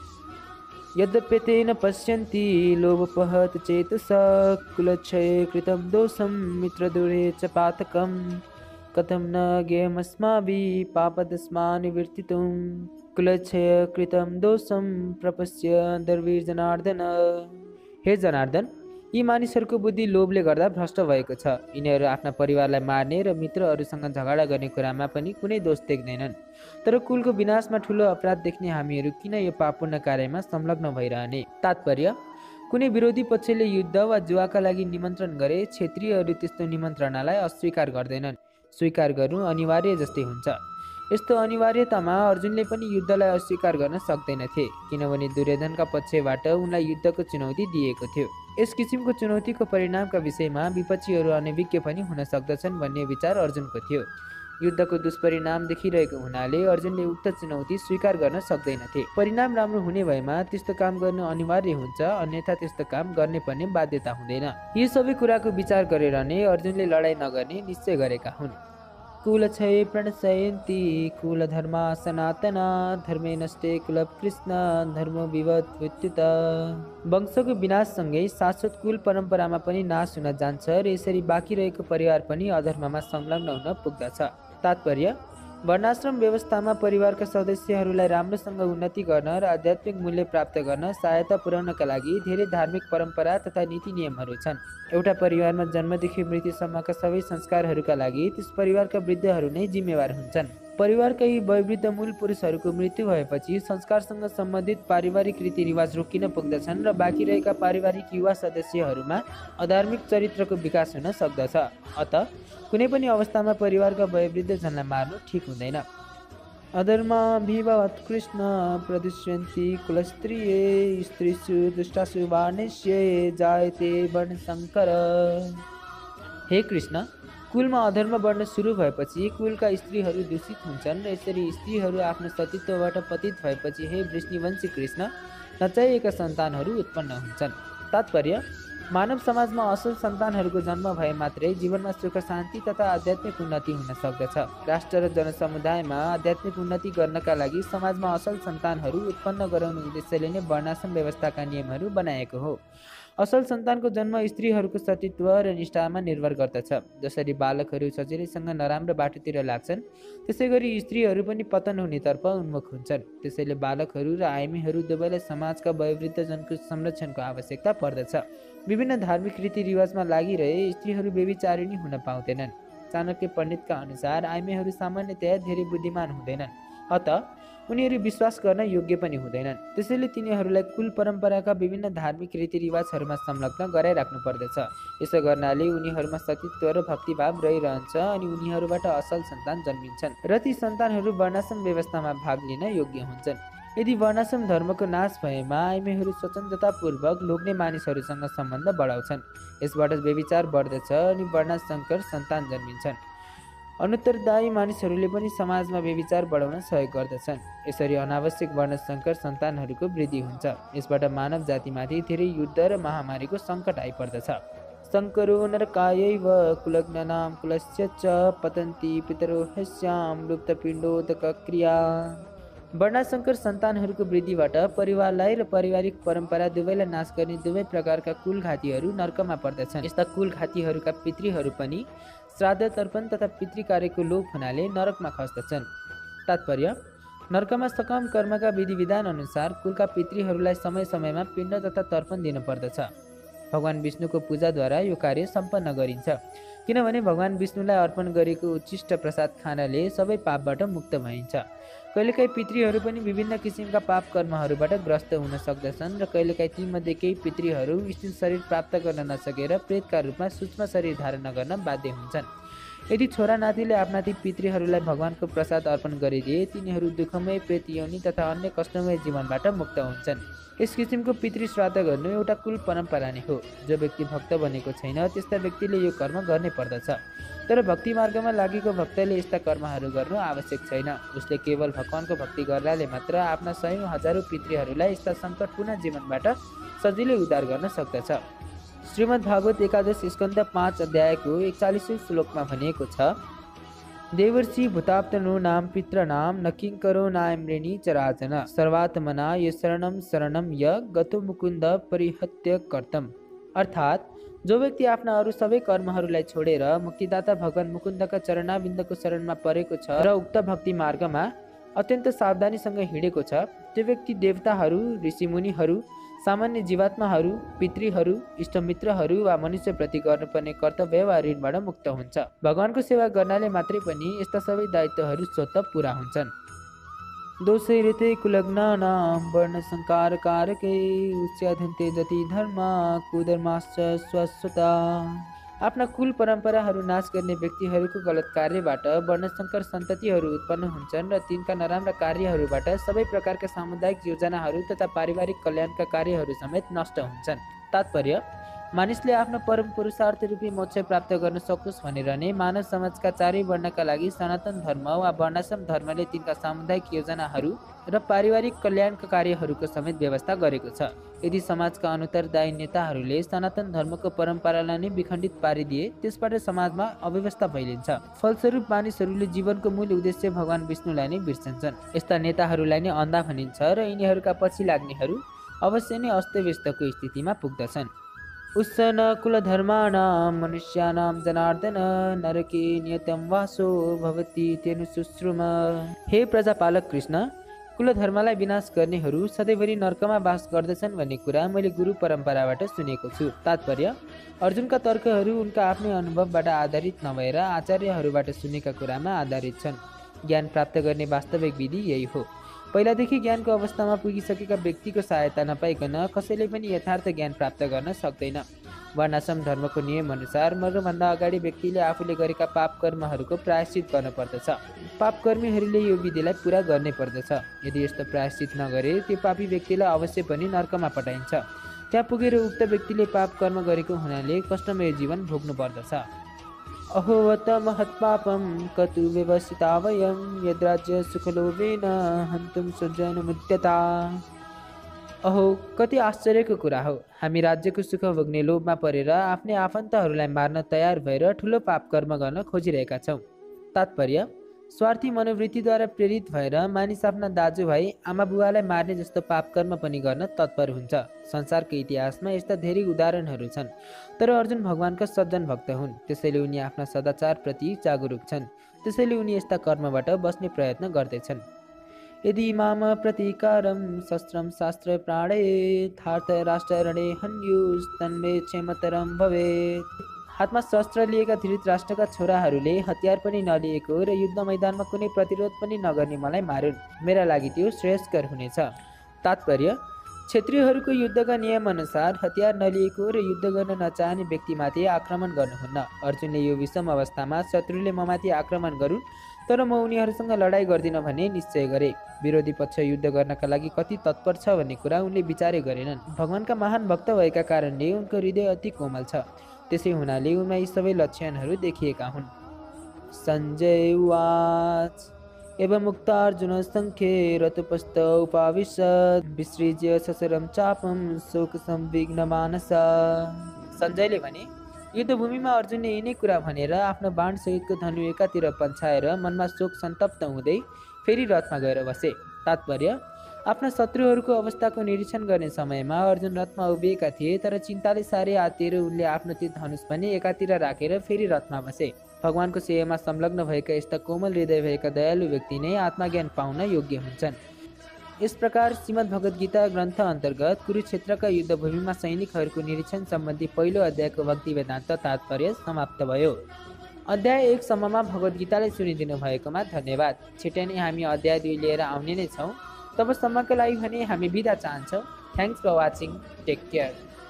यद्यप्यतेन पश्यन्ति लोभोपहत चेतसा कुलक्षये कृतं दोषं मित्रदुरे च पातकं कथं न ज्ञेयमस्माभिः पापदस्मान्निवर्तितुं कुलक्षय कृतं दोषं प्रपश्य दर्वीर्जनार्दन। हे जनार्दन, यी मानिसहरूको बुद्धि लोभले गर्दा भ्रष्ट भएको छ। यिनीहरू आफ्ना परिवारलाई मार्ने र मित्रहरूसँग झगडा गर्ने कुरामा पनि कुनै दोष देख्दैनन्। तर कुलको विनाशमा ठुलो अपराध देख्ने हामीहरू किन यो पापपूर्ण कार्यमा संलग्न भइरहने। तात्पर्य, कुनै विरोधी पक्षले युद्ध वा जुवाका लागि निमन्त्रण गरे क्षेत्रीयहरू त्यस्तो निमन्त्रणालाई अस्वीकार गर्दैनन्। स्वीकार गर्नु अनिवार्य जस्तै हुन्छ। यस्तो अनिवार्यतामा अर्जुनले पनि युद्धलाई अस्वीकार गर्न सक्दैनथे, किनभने दुर्योधनका पक्षबाट उनलाई युद्धको चुनौती दिएको थियो। यस किसिमको चुनौतीको परिणामका विषयमा विपक्षीहरू अनभिज्ञ पनि हुन सक्दछन् भन्ने विचार अर्जुनको थियो। युद्धको दुष्परिणाम देखिरहेको हुनाले अर्जुनले उक्त चुनौती स्वीकार गर्न सक्दैनथे। परिणाम राम्रो हुने भएमा त्यस्तो काम गर्नु अनिवार्य हुन्छ, अन्यथा त्यस्तो काम गर्ने पर्ने बाध्यता हुँदैन। यी सबै कुराको विचार गरेर नै अर्जुनले लडाइँ नगर्ने निश्चय गरेका हुन्। कुलक्षये प्रणशयन्ति कुलधर्मा सनातना धर्मे नष्टे कुलकृष्ण धर्म विवद्युत। वंशको विनाशसँगै शाश्वत कुल परम्परामा पनि नाश हुन जान्छ र यसरी बाँकी रहेको परिवार पनि अधर्ममा संलग्न हुन पुग्दछ। तात्पर्य, वर्णाश्रम व्यवस्थामा परिवारका सदस्यहरूलाई राम्रोसँग उन्नति गर्न र आध्यात्मिक मूल्य प्राप्त गर्न सहायता पुर्याउनका लागि धेरै धार्मिक परम्परा तथा नीति नियमहरू छन्। एउटा परिवारमा जन्मदेखि मृत्युसम्मका सबै संस्कारहरूका लागि त्यस परिवारका वृद्धहरू नै जिम्मेवार हुन्छन्। परिवारका यी वयोवृद्ध मूल पुरुषहरूको मृत्यु भएपछि संस्कारसँग सम्बन्धित पारिवारिक रीतिरिवाज रोकिन पुग्दछन् र बाँकी रहेका पारिवारिक युवा सदस्यहरूमा अधार्मिक चरित्रको विकास हुन सक्दछ। अत कुनै पनि अवस्थामा परिवारका वयोवृद्ध जनलाई मार्नु ठिक हुँदैन। अधर्माभिभवत् कृष्ण प्रदुष्यन्ति कुलस्त्रिये स्त्रीषु दुष्टासु वार्णस्ये जायते वर्णशङ्कर। हे कृष्ण, कुलमा अधर्म बढ्न सुरु भएपछि कुलका स्त्रीहरू दूषित हुन्छन् र यसरी स्त्रीहरू आफ्नो सतीत्वबाट पतित भएपछि हे वृष्णिवंशी कृष्ण नचाहिएका सन्तानहरू उत्पन्न हुन्छन्। तात्पर्य, मानव समाजमा असल सन्तानहरूको जन्म भए मात्रै जीवनमा सुख शान्ति तथा आध्यात्मिक उन्नति हुन सक्दछ। राष्ट्र र जनसमुदायमा आध्यात्मिक उन्नति गर्नका लागि समाजमा असल सन्तानहरू उत्पन्न गराउने उद्देश्यले नै वर्णाश्रम व्यवस्थाका नियमहरू बनाएको हो। असल सन्तानको जन्म स्त्रीहरूको सतीत्व र निष्ठामा निर्भर गर्दछ। जसरी बालकहरू सजिलैसँग नराम्रो बाटोतिर लाग्छन्, त्यसै गरी स्त्रीहरू पनि पतन हुनेतर्फ उन्मुख हुन्छन्। त्यसैले बालकहरू र आइमीहरू दुवैलाई समाजका वयोवृद्धजनको संरक्षणको आवश्यकता पर्दछ। विभिन्न धार्मिक रीतिरिवाजमा लागिरहे स्त्रीहरू व्यभिचारिणी हुन पाउँदैनन्। चाणक्य पण्डितका अनुसार आइमीहरू सामान्यतया धेरै बुद्धिमान हुँदैनन्, अत उनीहरू विश्वास गर्न योग्य पनि हुँदैनन्। त्यसैले तिनीहरूलाई कुल परम्पराका विभिन्न धार्मिक रीतिरिवाजहरूमा संलग्न गराइराख्नु पर्दछ। यसो गर्नाले उनीहरूमा सतीत्व र भक्तिभाव रहिरहन्छ अनि उनीहरूबाट असल सन्तान जन्मिन्छन् र ती सन्तानहरू वर्णाश्रम व्यवस्थामा भाग लिन योग्य हुन्छन्। यदि वर्णाश्रम धर्मको नाश भएमा आइमीहरू स्वतन्त्रतापूर्वक लोग्ने मानिसहरूसँग सम्बन्ध बढाउँछन्। यसबाट व्यभिचार बढ्दछ अनि वर्णाशङ्कर सन्तान जन्मिन्छन्। अनुत्तरदायी मानिसहरूले पनि समाजमा व्यभिचार बढाउन सहयोग गर्दछन्। यसरी अनावश्यक वर्णशङ्कर सन्तानहरूको वृद्धि हुन्छ। यसबाट मानव जातिमाथि धेरै युद्ध र महामारीको सङ्कट आइपर्दछ। शङ्करो नरकायैव कुलग्नानां कुलस्य च पतन्ति पितरो ह्यस्यां लुप्तपिण्डोदकक्रिया। वर्णाशङ्कर सन्तानहरूको वृद्धिबाट परिवारलाई र पारिवारिक परम्परा दुवैलाई नाश गर्ने दुवै प्रकारका कुलघातीहरू नर्कमा पर्दछन्। यस्ता कुलघातीहरूका पितृहरू पनि श्राद्ध तर्पण तथा पितृकार्यको लोप हुनाले नरकमा खस्दछन्। तात्पर्य, नरकमा सकाम कर्मका विधि विधान अनुसार कुलका पितृहरूलाई समय समयमा पिण्ड तथा तर्पण दिनुपर्दछ। भगवान विष्णुको पूजाद्वारा यो कार्य सम्पन्न गरिन्छ, किनभने भगवान विष्णुलाई अर्पण गरेको उच्छिष्ट प्रसाद खानाले सबै पापबाट मुक्त भइन्छ। कहिलेकाहीँ पितृहरू पनि विभिन्न किसिमका पाप कर्महरूबाट ग्रस्त हुन सक्दछन् र कहिलेकाहीँ तीमध्ये केही पितृहरू स्थूल शरीर प्राप्त गर्न नसकेर प्रेतका रूपमा सूक्ष्म शरीर धारण गर्न बाध्य हुन्छन्। यदि छोरा नातिले आफ्ना ती पितृहरूलाई भगवानको प्रसाद अर्पण गरिदिए तिनीहरू दुःखमय प्रेत योनि तथा अन्य कष्टमय जीवनबाट मुक्त हुन्छन्। यस किसिमको पितृ श्राद्ध गर्नु एउटा कुल परम्परा नै हो। जो व्यक्ति भक्त बनेको छैन त्यस्ता व्यक्तिले यो कर्म गर्नै पर्दछ। तर भक्ति मार्गमा लागेको भक्तले यस्ता कर्महरू गर्नु आवश्यक छैन। उसले केवल भगवानको भक्ति गर्नाले मात्र आफ्ना सयौं हजारौं पितृहरूलाई यस्ता सङ्कटपूर्ण जीवनबाट सजिलै उद्धार गर्न सक्दछ। श्रीमद् भागवत एकादश स्कन्द 5 अध्यायको 41औं श्लोकमा भनिएको छ, देवर्षि भूताप्तनो नाम पितृनाम न किङ्करो नायम्रेणी च राजन सर्वात्मना ये शरणम शरणम य गतो मुकुन्द परिहत्य कर्तम। अर्थात् जो व्यक्ति आफ्ना अरू सबै कर्महरूलाई छोडेर मुक्तिदाता भगवान मुकुन्दका चरणाबिन्दको शरणमा परेको छ र उक्त भक्ति मार्गमा अत्यन्त सावधानीसँग हिँडेको छ, त्यो व्यक्ति देवताहरू, ऋषिमुनिहरू, सामान्य जीवात्माहरू, पितृहरू, इष्टमित्रहरू वा मनुष्यप्रति गर्नुपर्ने कर्तव्य वा ऋणबाट मुक्त हुन्छ। भगवानको सेवा गर्नाले मात्रै पनि यस्ता सबै दायित्वहरू स्वतः पुरा हुन्छन्। दोषै ऋते कुलग्नानां वर्ण संकार कारकै उच्चाधन्ते जति धर्म कुधर्माश्च स्वस्वता। आफ्ना कुल परम्पराहरू नाश गर्ने व्यक्तिहरूको गलत कार्यबाट वर्णशङ्कर सन्ततिहरू उत्पन्न हुन्छन् र तिनका नराम्रा कार्यहरूबाट सबै प्रकारका सामुदायिक योजनाहरू तथा पारिवारिक कल्याणका कार्यहरू समेत नष्ट हुन्छन्। तात्पर्य, मानिसले आफ्नो परम पुरुषार्थ रूपी मोक्ष प्राप्त गर्न सकोस् भनेर नै मानव समाजका चारै वर्णका लागि सनातन धर्म वा वर्णाश्रम धर्मले तिनका सामुदायिक योजनाहरू र पारिवारिक कल्याणका कार्यहरूको समेत व्यवस्था गरेको छ। यदि समाजका अनुत्तरदायी नेताहरूले सनातन धर्मको परम्परालाई नै विखण्डित पारिदिए त्यसबाट समाजमा अव्यवस्था फैलिन्छ। फलस्वरूप मानिसहरूले जीवनको मूल उद्देश्य भगवान विष्णुलाई नै बिर्सन्छन्। यस्ता नेताहरूलाई नै अन्धा भनिन्छ र यिनीहरूका पछि लाग्नेहरू अवश्य नै अस्तव्यस्तको स्थितिमा पुग्दछन्। उत्सन कुलधर्माणां मनुष्याणां जनार्दन नरके नियतं वासो भवति तेनु शुश्रुम। हे प्रजापालक कृष्ण, कुलधर्मलाई विनाश गर्नेहरू सधैँभरि नर्कमा वास गर्दछन् भन्ने कुरा मैले गुरु परम्पराबाट सुनेको छु। तात्पर्य, अर्जुनका तर्कहरू उनका आफ्नै अनुभवबाट आधारित नभएर आचार्यहरूबाट सुनेका कुरामा आधारित छन्। ज्ञान प्राप्त गर्ने वास्तविक विधि यही हो। पहिलादेखि ज्ञानको अवस्थामा पुगिसकेका व्यक्तिको सहायता नपाइकन कसैले पनि यथार्थ ज्ञान प्राप्त गर्न सक्दैन। वर्णाश्रम धर्मको नियम अनुसार मर्नुभन्दा अगाडि व्यक्तिले आफूले गरेका पाप कर्महरूको प्रायश्चित गर्नुपर्दछ। पाप कर्मीहरूले यो विधिलाई पुरा गर्नै पर्दछ। यदि यस्तो प्रायश्चित नगरे त्यो पापी व्यक्तिलाई अवश्य पनि नर्कमा पठाइन्छ। त्यहाँ पुगेर उक्त व्यक्तिले पाप कर्म गरेको हुनाले कष्टमय जीवन भोग्नु पर्दछ। अहोवत महत्पापं कतु व्यवसिता वयं यद्राज्य सुखलोभेन हन्तुं स्वजनमुद्यता। अहो, कति आश्चर्यको कुरा हो। हामी राज्यको सुख भोग्ने लोभमा परेर आफ्नै आफन्तहरूलाई मार्न तयार भएर ठुलो पाप कर्म गर्न खोजिरहेका छौँ। तात्पर्य, स्वार्थी मनोवृत्तिद्वारा प्रेरित भएर मानिस आफ्ना दाजुभाइ आमा बुवालाई मार्ने जस्तो पाप कर्म पनि गर्न तत्पर हुन्छ। संसारको इतिहासमा यस्ता धेरै उदाहरणहरू छन्। तर अर्जुन भगवानका सज्जन भक्त हुन्, त्यसैले उनी आफ्ना सदाचारप्रति जागरुक छन्। त्यसैले उनी यस्ता कर्मबाट बस्ने प्रयत्न गर्दैछन्। यदि माम प्रतिकारं शस्त्रं शास्त्र प्राणे थार्थ राष्ट्ररणे हन्युस्तन्मे क्षेमतरं भवेत्। हातमा शस्त्र लिएका धृतराष्ट्रका छोराहरूले हतियार पनि नलिएको र युद्ध मैदानमा कुनै प्रतिरोध पनि नगर्ने मलाई मारुन्, मेरा लागि त्यो श्रेयस्कर हुनेछ। तात्पर्य, क्षत्रियहरूको युद्धका नियम अनुसार हतियार नलिएको र युद्ध गर्न नचाहने व्यक्तिमाथि आक्रमण गर्नुहुन्न। अर्जुनले यो विषम अवस्थामा शत्रुले ममाथि आक्रमण गरून् तर म उनीहरूसँग लडाइँ गर्दिन भन्ने निश्चय गरे। विरोधी पक्ष युद्ध गर्नका लागि कति तत्पर छ भन्ने कुरा उनले विचारै गरेनन्। भगवानका महान भक्त भएका कारणले उनको हृदय अति कोमल छ। त्यसै हुनाले उनमा यी सबै लक्षणहरू देखिएका हुन्। सञ्जय उवाच एवं मुक्तार्जुन सङ्ख्ये रथोपस्थ उपाविशत् विसृज्य सशरं चापं शोक संविघ्न मानस। सञ्जयले भने, युद्धभूमिमा अर्जुनले यिनै कुरा भनेर आफ्नो बाण सहितको धनु एकातिर पन्छाएर मनमा शोक सन्तप्त हुँदै फेरि रथमा गएर बसे। तात्पर्य, आफ्ना शत्रुहरूको अवस्थाको निरीक्षण गर्ने समयमा अर्जुन रथमा उभिएका थिए तर चिन्ताले साह्रै आत्तिएर उनले आफ्नो ती धनुष पनि एकातिर राखेर फेरि रथमा बसे। भगवानको सेवामा संलग्न भएका यस्ता कोमल हृदय भएका दयालु व्यक्ति नै आत्मज्ञान पाउन योग्य हुन्छन्। यस प्रकार श्रीमद् भगवद् गीता ग्रन्थ अन्तर्गत कुरुक्षेत्रका युद्धभूमिमा सैनिकहरूको निरीक्षण सम्बन्धी पहिलो अध्यायको भक्ति वेदान्त तात्पर्य समाप्त भयो। अध्याय 1 सम्ममा भगवद् गीतालाई सुनिदिनु भएकोमा धन्यवाद। छिटै नै हामी अध्याय 2 लिएर आउने नै छौँ। तबसम्मको लागि भने हामी बिदा चाहन्छौँ। Thanks for watching. Take care.